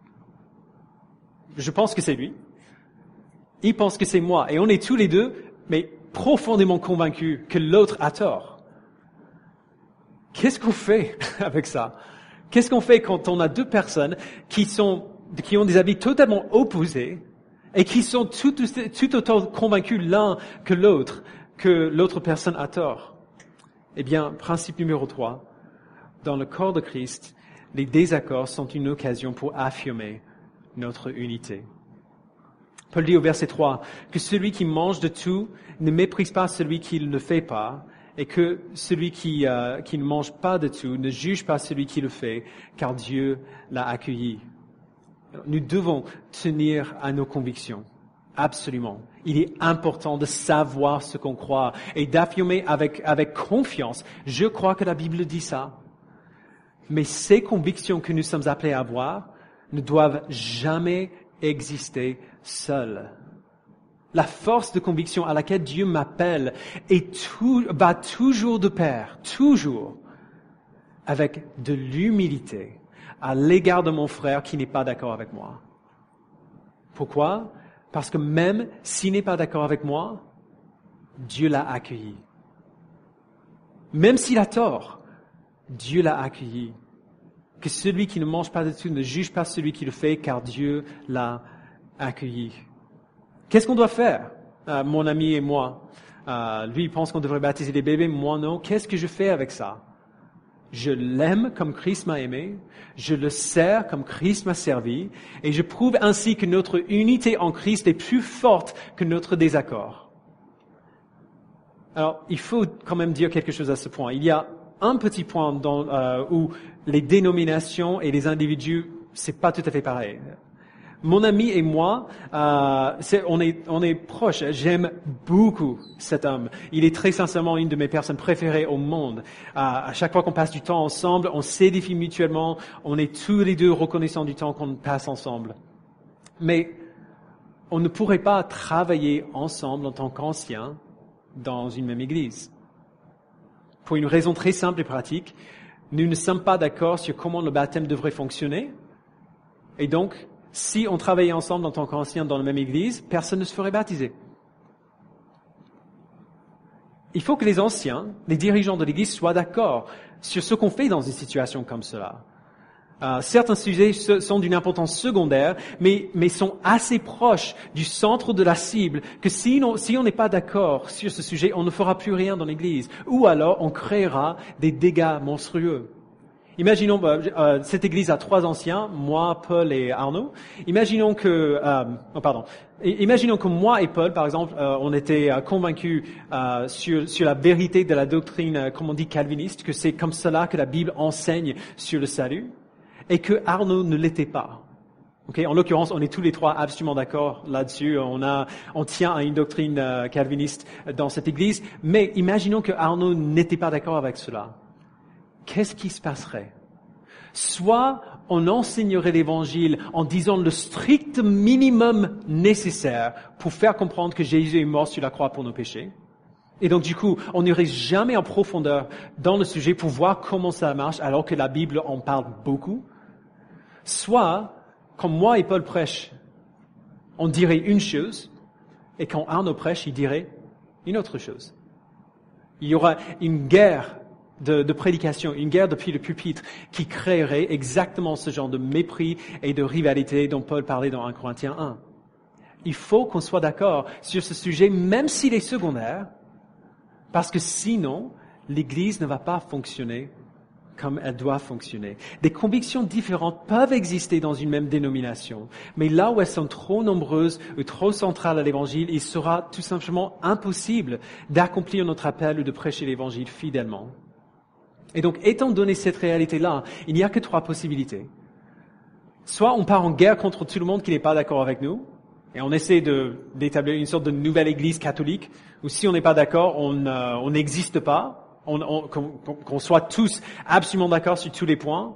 Je pense que c'est lui. Il pense que c'est moi. Et on est tous les deux, mais profondément convaincus que l'autre a tort. Qu'est-ce qu'on fait avec ça? Qu'est-ce qu'on fait quand on a deux personnes qui sont, qui ont des avis totalement opposés et qui sont tout, tout, tout autant convaincus l'un que l'autre, que l'autre personne a tort? Eh bien, principe numéro trois, dans le corps de Christ, les désaccords sont une occasion pour affirmer notre unité. Paul dit au verset trois que celui qui mange de tout ne méprise pas celui qui ne le fait pas, et que celui qui, euh, qui ne mange pas de tout ne juge pas celui qui le fait, car Dieu l'a accueilli. Nous devons tenir à nos convictions. Absolument. Il est important de savoir ce qu'on croit et d'affirmer avec, avec confiance. Je crois que la Bible dit ça. Mais ces convictions que nous sommes appelés à avoir ne doivent jamais exister seules. La force de conviction à laquelle Dieu m'appelle est tout, va toujours de pair, toujours, avec de l'humilité à l'égard de mon frère qui n'est pas d'accord avec moi. Pourquoi? Parce que même s'il n'est pas d'accord avec moi, Dieu l'a accueilli. Même s'il a tort, Dieu l'a accueilli. Que celui qui ne mange pas de tout ne juge pas celui qui le fait, car Dieu l'a accueilli. Qu'est-ce qu'on doit faire, euh, mon ami et moi? Euh, lui, il pense qu'on devrait baptiser les bébés, moi non. Qu'est-ce que je fais avec ça? Je l'aime comme Christ m'a aimé, je le sers comme Christ m'a servi, et je prouve ainsi que notre unité en Christ est plus forte que notre désaccord. Alors, il faut quand même dire quelque chose à ce point. Il y a un petit point dans, euh, où les dénominations et les individus, c'est pas tout à fait pareil. Mon ami et moi, euh, c'est, on est, on est proches. J'aime beaucoup cet homme. Il est très sincèrement une de mes personnes préférées au monde. Euh, à chaque fois qu'on passe du temps ensemble, on s'édifie mutuellement. On est tous les deux reconnaissants du temps qu'on passe ensemble. Mais on ne pourrait pas travailler ensemble en tant qu'anciens dans une même église. Pour une raison très simple et pratique, nous ne sommes pas d'accord sur comment le baptême devrait fonctionner. Et donc, si on travaillait ensemble en tant qu'anciens dans la même église, personne ne se ferait baptiser. Il faut que les anciens, les dirigeants de l'église soient d'accord sur ce qu'on fait dans une situation comme cela. Euh, certains sujets sont d'une importance secondaire, mais, mais sont assez proches du centre de la cible que si, non, si on n'est pas d'accord sur ce sujet, on ne fera plus rien dans l'église. Ou alors, on créera des dégâts monstrueux. Imaginons, euh, cette église a trois anciens, moi, Paul et Arnaud. Imaginons que, euh, oh, pardon, imaginons que moi et Paul, par exemple, euh, on était euh, convaincus euh, sur, sur la vérité de la doctrine, euh, comme on dit, calviniste, que c'est comme cela que la Bible enseigne sur le salut, et que Arnaud ne l'était pas. Okay? En l'occurrence, on est tous les trois absolument d'accord là-dessus. On a, on tient à une doctrine euh, calviniste dans cette église, mais imaginons que Arnaud n'était pas d'accord avec cela. Qu'est-ce qui se passerait? Soit on enseignerait l'Évangile en disant le strict minimum nécessaire pour faire comprendre que Jésus est mort sur la croix pour nos péchés. Et donc du coup, on n'irait jamais en profondeur dans le sujet pour voir comment ça marche alors que la Bible en parle beaucoup. Soit, quand moi et Paul prêchent, on dirait une chose, et quand Arnaud prêche, il dirait une autre chose. Il y aura une guerre De, de prédication, une guerre depuis le pupitre qui créerait exactement ce genre de mépris et de rivalité dont Paul parlait dans un Corinthiens un. Il faut qu'on soit d'accord sur ce sujet, même s'il est secondaire, parce que sinon, l'Église ne va pas fonctionner comme elle doit fonctionner. Des convictions différentes peuvent exister dans une même dénomination, mais là où elles sont trop nombreuses ou trop centrales à l'Évangile, il sera tout simplement impossible d'accomplir notre appel ou de prêcher l'Évangile fidèlement. Et donc, étant donné cette réalité-là, il n'y a que trois possibilités. Soit on part en guerre contre tout le monde qui n'est pas d'accord avec nous, et on essaie de, d'établir une sorte de nouvelle église catholique, ou si on n'est pas d'accord, on euh, on n'existe pas, on, on, qu'on, qu'on soit tous absolument d'accord sur tous les points.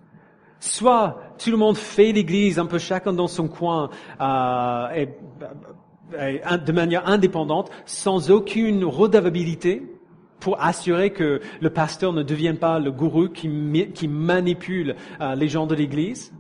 Soit tout le monde fait l'église un peu chacun dans son coin, euh, et, et, de manière indépendante, sans aucune redevabilité, pour assurer que le pasteur ne devienne pas le gourou qui, qui manipule euh, les gens de l'Église.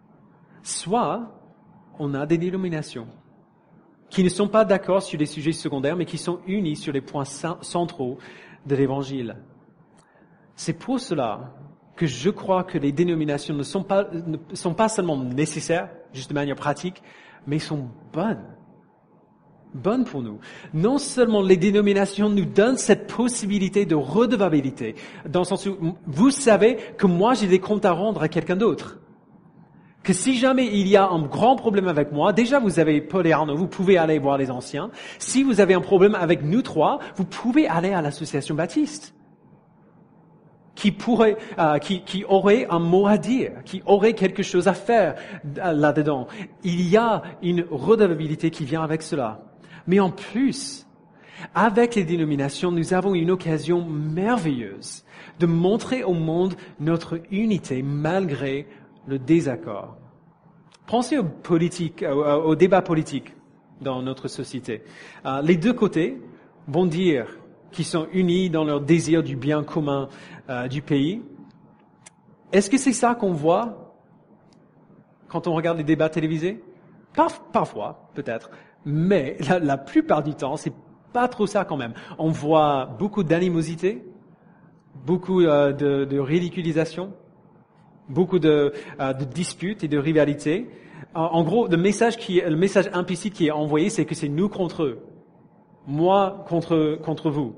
Soit, on a des dénominations qui ne sont pas d'accord sur les sujets secondaires, mais qui sont unis sur les points centraux de l'Évangile. C'est pour cela que je crois que les dénominations ne sont pas, ne sont pas seulement nécessaires, juste de manière pratique, mais sont bonnes. Bonne pour nous. Non seulement les dénominations nous donnent cette possibilité de redevabilité, dans le sens où vous savez que moi j'ai des comptes à rendre à quelqu'un d'autre. Que si jamais il y a un grand problème avec moi, déjà vous avez Paul et Arnaud, vous pouvez aller voir les anciens. Si vous avez un problème avec nous trois, vous pouvez aller à l'association baptiste. qui pourrait, euh, qui, qui aurait un mot à dire, qui aurait quelque chose à faire là-dedans. Il y a une redevabilité qui vient avec cela. Mais en plus, avec les dénominations, nous avons une occasion merveilleuse de montrer au monde notre unité malgré le désaccord. Pensez aux politiques, au, au débat politique dans notre société. Euh, les deux côtés vont dire qu'ils sont unis dans leur désir du bien commun euh, du pays. Est-ce que c'est ça qu'on voit quand on regarde les débats télévisés? Par, parfois, peut-être. Mais la, la plupart du temps, c'est pas trop ça quand même. On voit beaucoup d'animosité, beaucoup euh, de, de ridiculisation, beaucoup de, euh, de disputes et de rivalités. En, en gros, le message qui, le message implicite qui est envoyé, c'est que c'est nous contre eux, moi contre contre vous.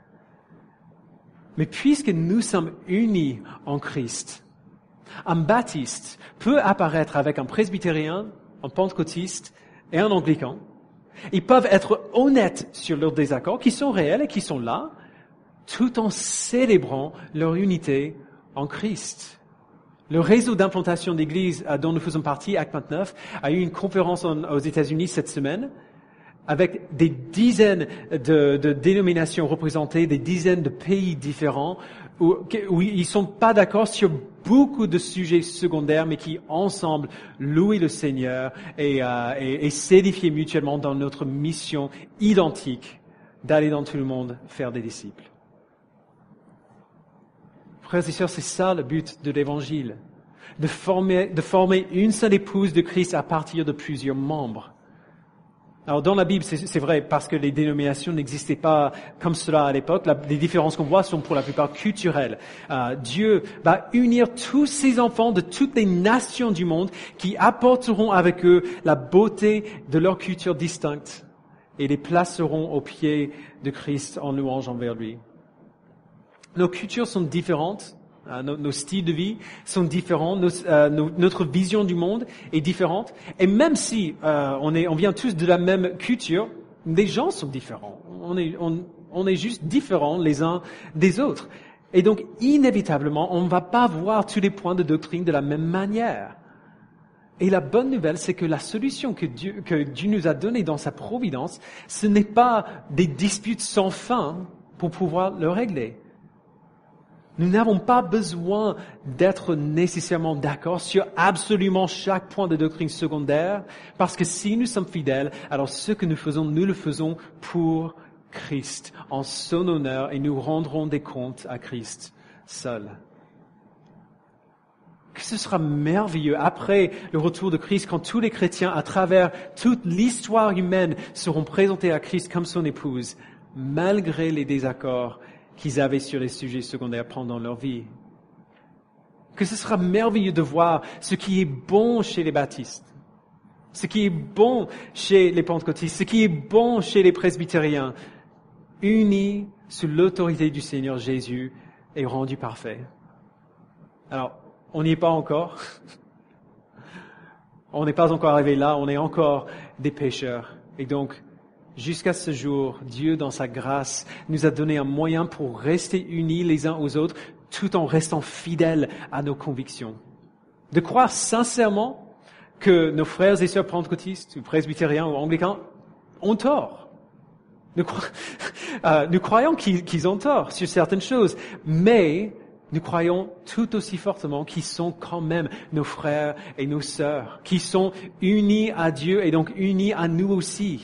Mais puisque nous sommes unis en Christ, un baptiste peut apparaître avec un presbytérien, un pentecôtiste et un anglican. Ils peuvent être honnêtes sur leurs désaccords, qui sont réels et qui sont là, tout en célébrant leur unité en Christ. Le réseau d'implantation d'églises dont nous faisons partie, Acte vingt-neuf, a eu une conférence en, aux États-Unis cette semaine avec des dizaines de, de dénominations représentées, des dizaines de pays différents, où, où ils sont pas d'accord sur beaucoup de sujets secondaires, mais qui ensemble louent le Seigneur et, euh, et, et s'édifient mutuellement dans notre mission identique d'aller dans tout le monde faire des disciples. Frères et sœurs, c'est ça le but de l'Évangile, de former, de former une seule épouse de Christ à partir de plusieurs membres. Alors dans la Bible, c'est, c'est vrai, parce que les dénominations n'existaient pas comme cela à l'époque, la, les différences qu'on voit sont pour la plupart culturelles. Euh, Dieu va unir tous ses enfants de toutes les nations du monde qui apporteront avec eux la beauté de leur culture distincte et les placeront aux pieds de Christ en louange envers lui. Nos cultures sont différentes, euh, nos, nos styles de vie sont différents, nos, euh, nos, notre vision du monde est différente. Et même si euh, on, est, on vient tous de la même culture, les gens sont différents. On est, on, on est juste différents les uns des autres. Et donc, inévitablement, on ne va pas voir tous les points de doctrine de la même manière. Et la bonne nouvelle, c'est que la solution que Dieu, que Dieu nous a donnée dans sa providence, ce n'est pas des disputes sans fin pour pouvoir le régler. Nous n'avons pas besoin d'être nécessairement d'accord sur absolument chaque point de doctrine secondaire, parce que si nous sommes fidèles, alors ce que nous faisons, nous le faisons pour Christ, en son honneur, et nous rendrons des comptes à Christ seul. Que ce sera merveilleux après le retour de Christ, quand tous les chrétiens, à travers toute l'histoire humaine, seront présentés à Christ comme son épouse, malgré les désaccords qu'ils avaient sur les sujets secondaires pendant leur vie. Que ce sera merveilleux de voir ce qui est bon chez les baptistes, ce qui est bon chez les pentecôtistes, ce qui est bon chez les presbytériens, unis sous l'autorité du Seigneur Jésus et rendus parfaits. Alors, on n'y est pas encore. On n'est pas encore arrivé là, on est encore des pécheurs. Et donc, jusqu'à ce jour, Dieu, dans sa grâce, nous a donné un moyen pour rester unis les uns aux autres, tout en restant fidèles à nos convictions. De croire sincèrement que nos frères et sœurs pentecôtistes, ou presbytériens, ou anglicans, ont tort. Nous, cro... euh, nous croyons qu'ils, qu'ils ont tort sur certaines choses, mais nous croyons tout aussi fortement qu'ils sont quand même nos frères et nos sœurs, qui sont unis à Dieu et donc unis à nous aussi.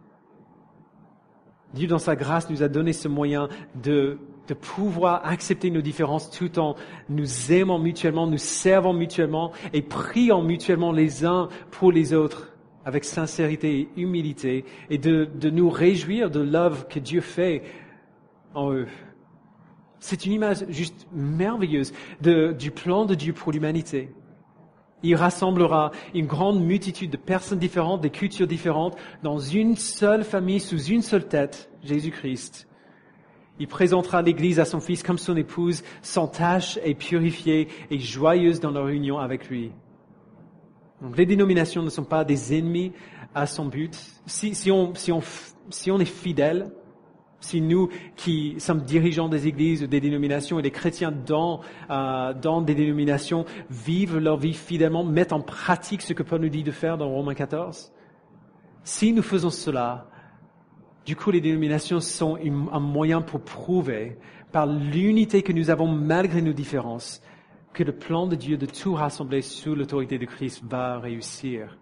Dieu, dans sa grâce, nous a donné ce moyen de, de pouvoir accepter nos différences tout en nous aimant mutuellement, nous servant mutuellement et priant mutuellement les uns pour les autres avec sincérité et humilité et de, de nous réjouir de l'œuvre que Dieu fait en eux. C'est une image juste merveilleuse de, du plan de Dieu pour l'humanité. Il rassemblera une grande multitude de personnes différentes, des cultures différentes, dans une seule famille, sous une seule tête, Jésus-Christ. Il présentera l'Église à son Fils comme son épouse, sans tache et purifiée et joyeuse dans leur union avec lui. Donc, les dénominations ne sont pas des ennemis à son but. Si, si, on, si, on, si on est fidèle Si nous qui sommes dirigeants des églises ou des dénominations et des chrétiens dans, euh, dans des dénominations vivent leur vie fidèlement, mettent en pratique ce que Paul nous dit de faire dans Romains quatorze, si nous faisons cela, du coup les dénominations sont une, un moyen pour prouver par l'unité que nous avons malgré nos différences que le plan de Dieu de tout rassembler sous l'autorité de Christ va réussir.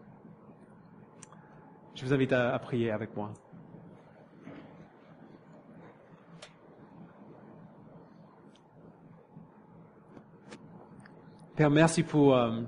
Je vous invite à, à prier avec moi. Père, merci pour, euh,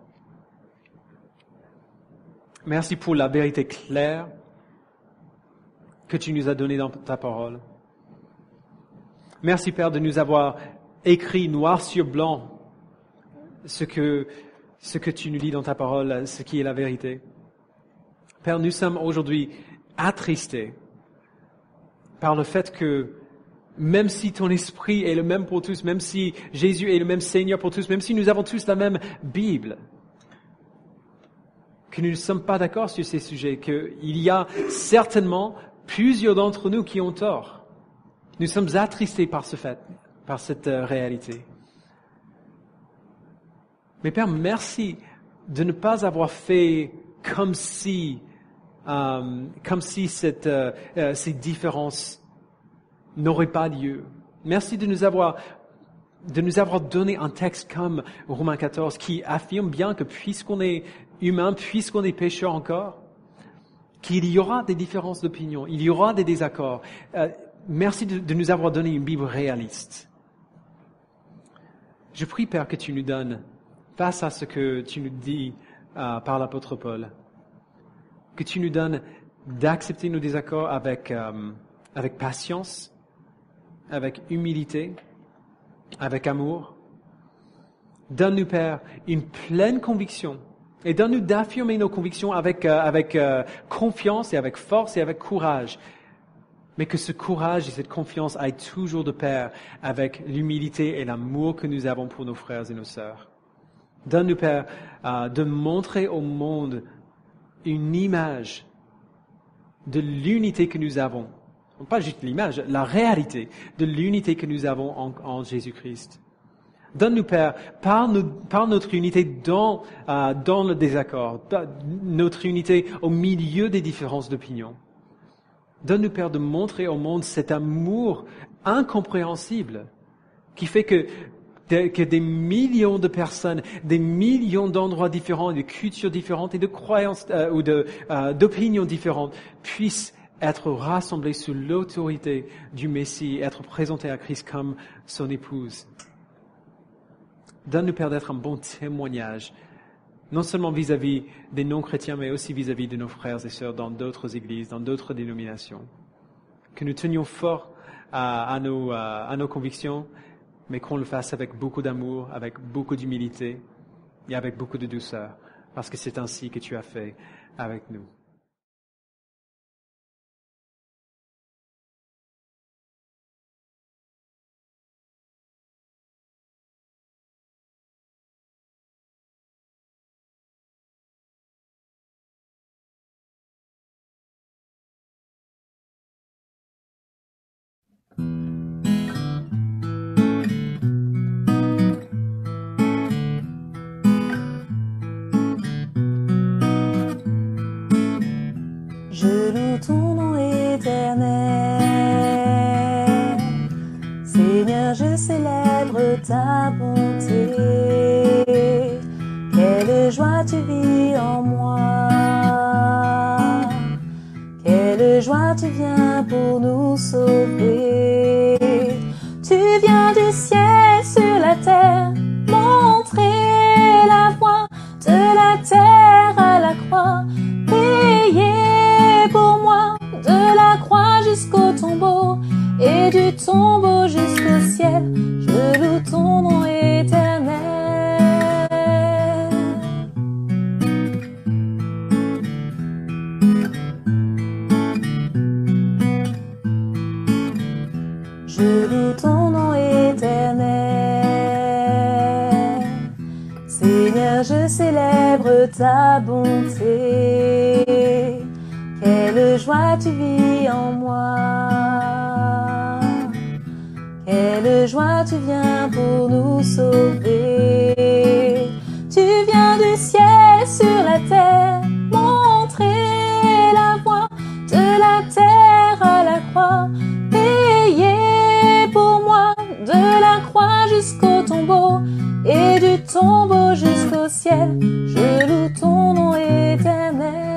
merci pour la vérité claire que tu nous as donnée dans ta parole. Merci, Père, de nous avoir écrit noir sur blanc ce que, ce que tu nous dis dans ta parole, ce qui est la vérité. Père, nous sommes aujourd'hui attristés par le fait que même si ton esprit est le même pour tous, même si Jésus est le même Seigneur pour tous, même si nous avons tous la même Bible, que nous ne sommes pas d'accord sur ces sujets, qu'il y a certainement plusieurs d'entre nous qui ont tort. Nous sommes attristés par ce fait, par cette euh, réalité. Mais Père, merci de ne pas avoir fait comme si, euh, comme si cette, euh, euh, ces différences n'aurait pas lieu. Merci de nous avoir, de nous avoir donné un texte comme Romains quatorze qui affirme bien que puisqu'on est humain, puisqu'on est pécheur encore, qu'il y aura des différences d'opinion, il y aura des désaccords. Euh, merci de, de nous avoir donné une Bible réaliste. Je prie, Père, que tu nous donnes, face à ce que tu nous dis euh, par l'apôtre Paul, que tu nous donnes d'accepter nos désaccords avec, euh, avec patience, avec humilité, avec amour. Donne-nous, Père, une pleine conviction et donne-nous d'affirmer nos convictions avec, euh, avec euh, confiance et avec force et avec courage. Mais que ce courage et cette confiance aillent toujours de pair avec l'humilité et l'amour que nous avons pour nos frères et nos sœurs. Donne-nous, Père, euh, de montrer au monde une image de l'unité que nous avons. Pas juste l'image, la réalité de l'unité que nous avons en, en Jésus-Christ. Donne-nous, Père, par, nos, par notre unité dans, euh, dans le désaccord, notre unité au milieu des différences d'opinion. Donne-nous, Père, de montrer au monde cet amour incompréhensible qui fait que, de, que des millions de personnes, des millions d'endroits différents, de cultures différentes et de croyances euh, ou de, euh, d'opinions différentes puissent être rassemblés sous l'autorité du Messie, être présentés à Christ comme son épouse. Donne-nous, Père, d'être un bon témoignage, non seulement vis-à-vis des non-chrétiens, mais aussi vis-à-vis de nos frères et sœurs dans d'autres églises, dans d'autres dénominations. Que nous tenions fort à, à, nos, à, à nos convictions, mais qu'on le fasse avec beaucoup d'amour, avec beaucoup d'humilité et avec beaucoup de douceur, parce que c'est ainsi que tu as fait avec nous. Je loue ton nom éternel, Seigneur, je célèbre ta bonté. Quelle joie tu vis en moi, quelle joie tu viens pour nous sauver. Tu viens du ciel sur la terre, montrer la voie de la terre à la croix, payer pour moi de la croix jusqu'au tombeau et du tombeau jusqu'au ciel. Je loue ton nom éternel. Je loue ton nom éternel, Seigneur, je célèbre ta bonté. Quelle joie tu vis en moi. de joie, tu viens pour nous sauver. Tu viens du ciel sur la terre, montrer la voie de la terre à la croix. Payer pour moi de la croix jusqu'au tombeau et du tombeau jusqu'au ciel. Je loue ton nom éternel.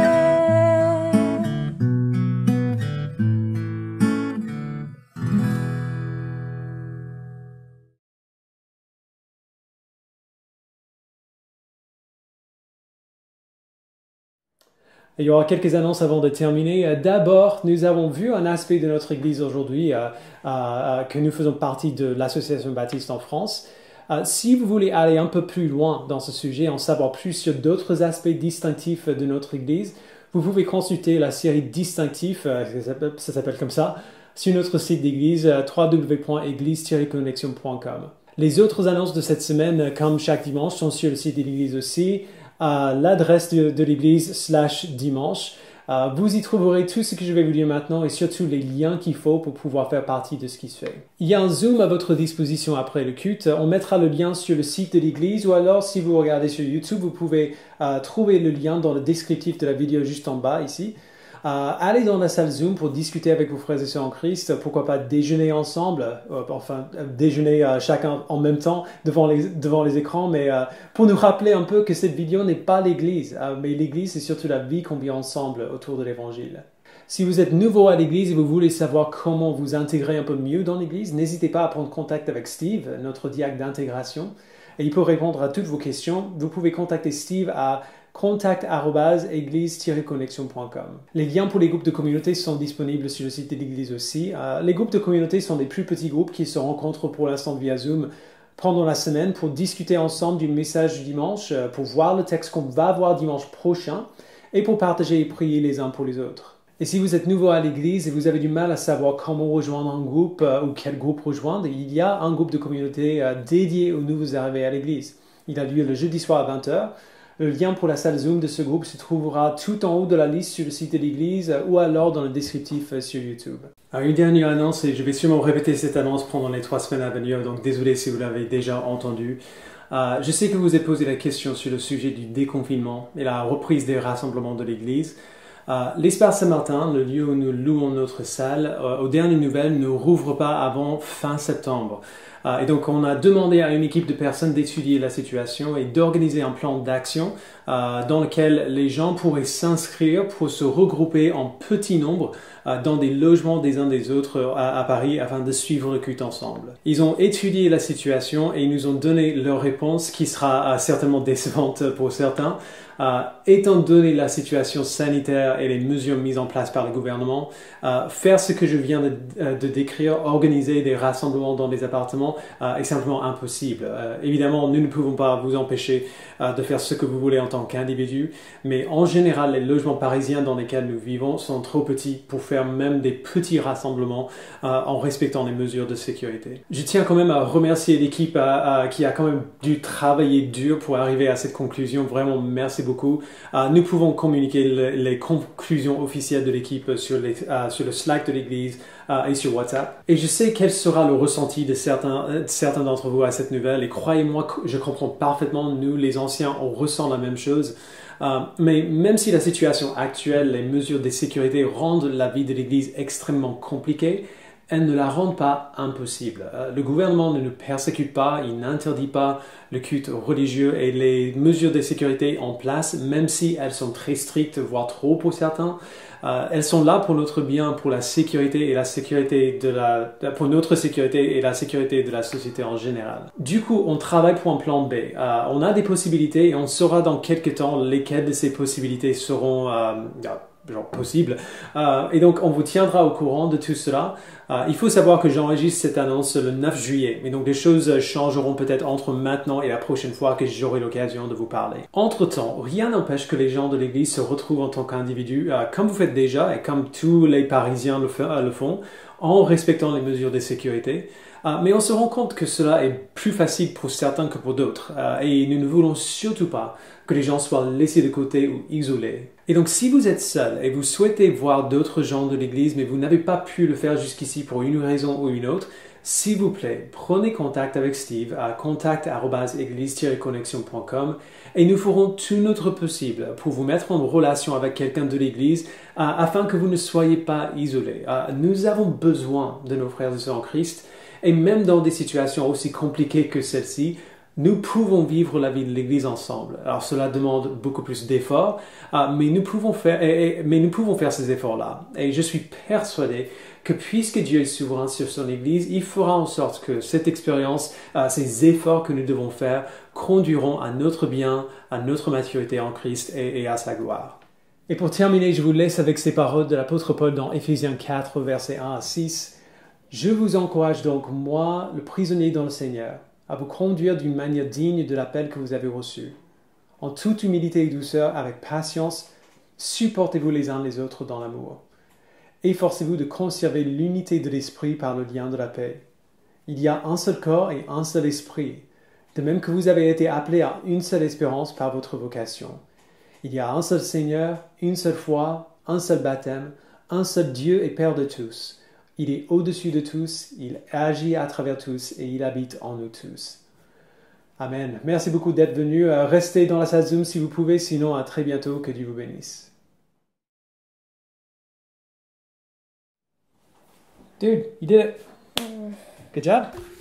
Il y aura quelques annonces avant de terminer. D'abord, nous avons vu un aspect de notre Église aujourd'hui, euh, euh, que nous faisons partie de l'Association baptiste en France. Euh, si vous voulez aller un peu plus loin dans ce sujet, en savoir plus sur d'autres aspects distinctifs de notre Église, vous pouvez consulter la série Distinctifs, euh, ça s'appelle comme ça, sur notre site d'église, euh, w w w point église tiret connexion point com. Les autres annonces de cette semaine, comme chaque dimanche, sont sur le site de l'Église aussi, à l'adresse de, de l'église slash dimanche. Euh, vous y trouverez tout ce que je vais vous dire maintenant et surtout les liens qu'il faut pour pouvoir faire partie de ce qui se fait. Il y a un Zoom à votre disposition après le culte. On mettra le lien sur le site de l'église ou alors si vous regardez sur YouTube, vous pouvez euh, trouver le lien dans le descriptif de la vidéo juste en bas ici. Euh, allez dans la salle Zoom pour discuter avec vos frères et sœurs en Christ, pourquoi pas déjeuner ensemble, euh, enfin euh, déjeuner euh, chacun en même temps devant les, devant les écrans, mais euh, pour nous rappeler un peu que cette vidéo n'est pas l'Église, euh, mais l'Église c'est surtout la vie qu'on vit ensemble autour de l'Évangile. Si vous êtes nouveau à l'Église et vous voulez savoir comment vous intégrer un peu mieux dans l'Église, n'hésitez pas à prendre contact avec Steve, notre diacre d'intégration, et il peut répondre à toutes vos questions. Vous pouvez contacter Steve à contact arobase église tiret connexion point com. Les liens pour les groupes de communauté sont disponibles sur le site de l'Église aussi. Euh, les groupes de communauté sont des plus petits groupes qui se rencontrent pour l'instant via Zoom pendant la semaine pour discuter ensemble du message du dimanche, euh, pour voir le texte qu'on va voir dimanche prochain et pour partager et prier les uns pour les autres. Et si vous êtes nouveau à l'Église et vous avez du mal à savoir comment rejoindre un groupe euh, ou quel groupe rejoindre, il y a un groupe de communauté euh, dédié aux nouveaux arrivés à l'Église. Il a lieu le jeudi soir à vingt heures. Le lien pour la salle Zoom de ce groupe se trouvera tout en haut de la liste sur le site de l'Église ou alors dans le descriptif sur YouTube. Alors, une dernière annonce, et je vais sûrement répéter cette annonce pendant les trois semaines à venir, donc désolé si vous l'avez déjà entendu. Euh, je sais que vous avez posé la question sur le sujet du déconfinement et la reprise des rassemblements de l'Église. Euh, L'Espace Saint-Martin, le lieu où nous louons notre salle, euh, aux dernières nouvelles, ne rouvre pas avant fin septembre. Euh, et donc, on a demandé à une équipe de personnes d'étudier la situation et d'organiser un plan d'action euh, dans lequel les gens pourraient s'inscrire pour se regrouper en petit nombre euh, dans des logements des uns des autres à, à Paris afin de suivre le culte ensemble. Ils ont étudié la situation et ils nous ont donné leur réponse qui sera euh, certainement décevante pour certains. Euh, étant donné la situation sanitaire et les mesures mises en place par le gouvernement, euh, faire ce que je viens de, de décrire, organiser des rassemblements dans des appartements, euh, est simplement impossible. Euh, évidemment, nous ne pouvons pas vous empêcher euh, de faire ce que vous voulez en tant qu'individu, mais en général, les logements parisiens dans lesquels nous vivons sont trop petits pour faire même des petits rassemblements euh, en respectant les mesures de sécurité. Je tiens quand même à remercier l'équipe euh, euh, qui a quand même dû travailler dur pour arriver à cette conclusion. Vraiment, merci beaucoup. Beaucoup. Euh, nous pouvons communiquer le, les conclusions officielles de l'équipe sur, les, euh, sur le Slack de l'Église euh, et sur WhatsApp. Et je sais quel sera le ressenti de certains, euh, certains d'entre vous à cette nouvelle. Et croyez-moi, je comprends parfaitement, nous les anciens, on ressent la même chose. Euh, mais même si la situation actuelle, les mesures de sécurité rendent la vie de l'Église extrêmement compliquée, elles ne la rendent pas impossible. Euh, le gouvernement ne nous persécute pas, il n'interdit pas le culte religieux et les mesures de sécurité en place, même si elles sont très strictes, voire trop pour certains. Euh, elles sont là pour notre bien, pour la sécurité et la sécurité de la, pour notre sécurité et la sécurité de la société en général. Du coup, on travaille pour un plan B. Euh, on a des possibilités et on saura dans quelques temps lesquelles de ces possibilités seront euh, genre possibles. Euh, et donc, on vous tiendra au courant de tout cela. Euh, il faut savoir que j'enregistre cette annonce le neuf juillet. Et donc, les choses changeront peut-être entre maintenant et la prochaine fois que j'aurai l'occasion de vous parler. Entre-temps, rien n'empêche que les gens de l'Église se retrouvent en tant qu'individus, euh, comme vous faites déjà et comme tous les Parisiens le, f- le font, en respectant les mesures de sécurité. Euh, mais on se rend compte que cela est plus facile pour certains que pour d'autres. Euh, et nous ne voulons surtout pas que les gens soient laissés de côté ou isolés. Et donc, si vous êtes seul et vous souhaitez voir d'autres gens de l'Église, mais vous n'avez pas pu le faire jusqu'ici pour une raison ou une autre, s'il vous plaît, prenez contact avec Steve à contact arobase église tiret connexion point com et nous ferons tout notre possible pour vous mettre en relation avec quelqu'un de l'Église euh, afin que vous ne soyez pas isolés. Euh, nous avons besoin de nos frères et sœurs en Christ et même dans des situations aussi compliquées que celle-ci, nous pouvons vivre la vie de l'Église ensemble. Alors cela demande beaucoup plus d'efforts, euh, mais, nous pouvons faire, et, et, mais nous pouvons faire ces efforts-là. Et je suis persuadé que puisque Dieu est souverain sur son Église, il fera en sorte que cette expérience, euh, ces efforts que nous devons faire, conduiront à notre bien, à notre maturité en Christ et, et à sa gloire. Et pour terminer, je vous laisse avec ces paroles de l'apôtre Paul dans Éphésiens quatre, versets un à six. « Je vous encourage donc, moi, le prisonnier dans le Seigneur, à vous conduire d'une manière digne de l'appel que vous avez reçu. En toute humilité et douceur, avec patience, supportez-vous les uns les autres dans l'amour. Efforcez-vous de conserver l'unité de l'esprit par le lien de la paix. Il y a un seul corps et un seul esprit, de même que vous avez été appelés à une seule espérance par votre vocation. Il y a un seul Seigneur, une seule foi, un seul baptême, un seul Dieu et Père de tous. Il est au-dessus de tous, il agit à travers tous et il habite en nous tous. » Amen. Merci beaucoup d'être venu. Restez dans la salle Zoom si vous pouvez, sinon à très bientôt. Que Dieu vous bénisse. Dude, you did it. Good job.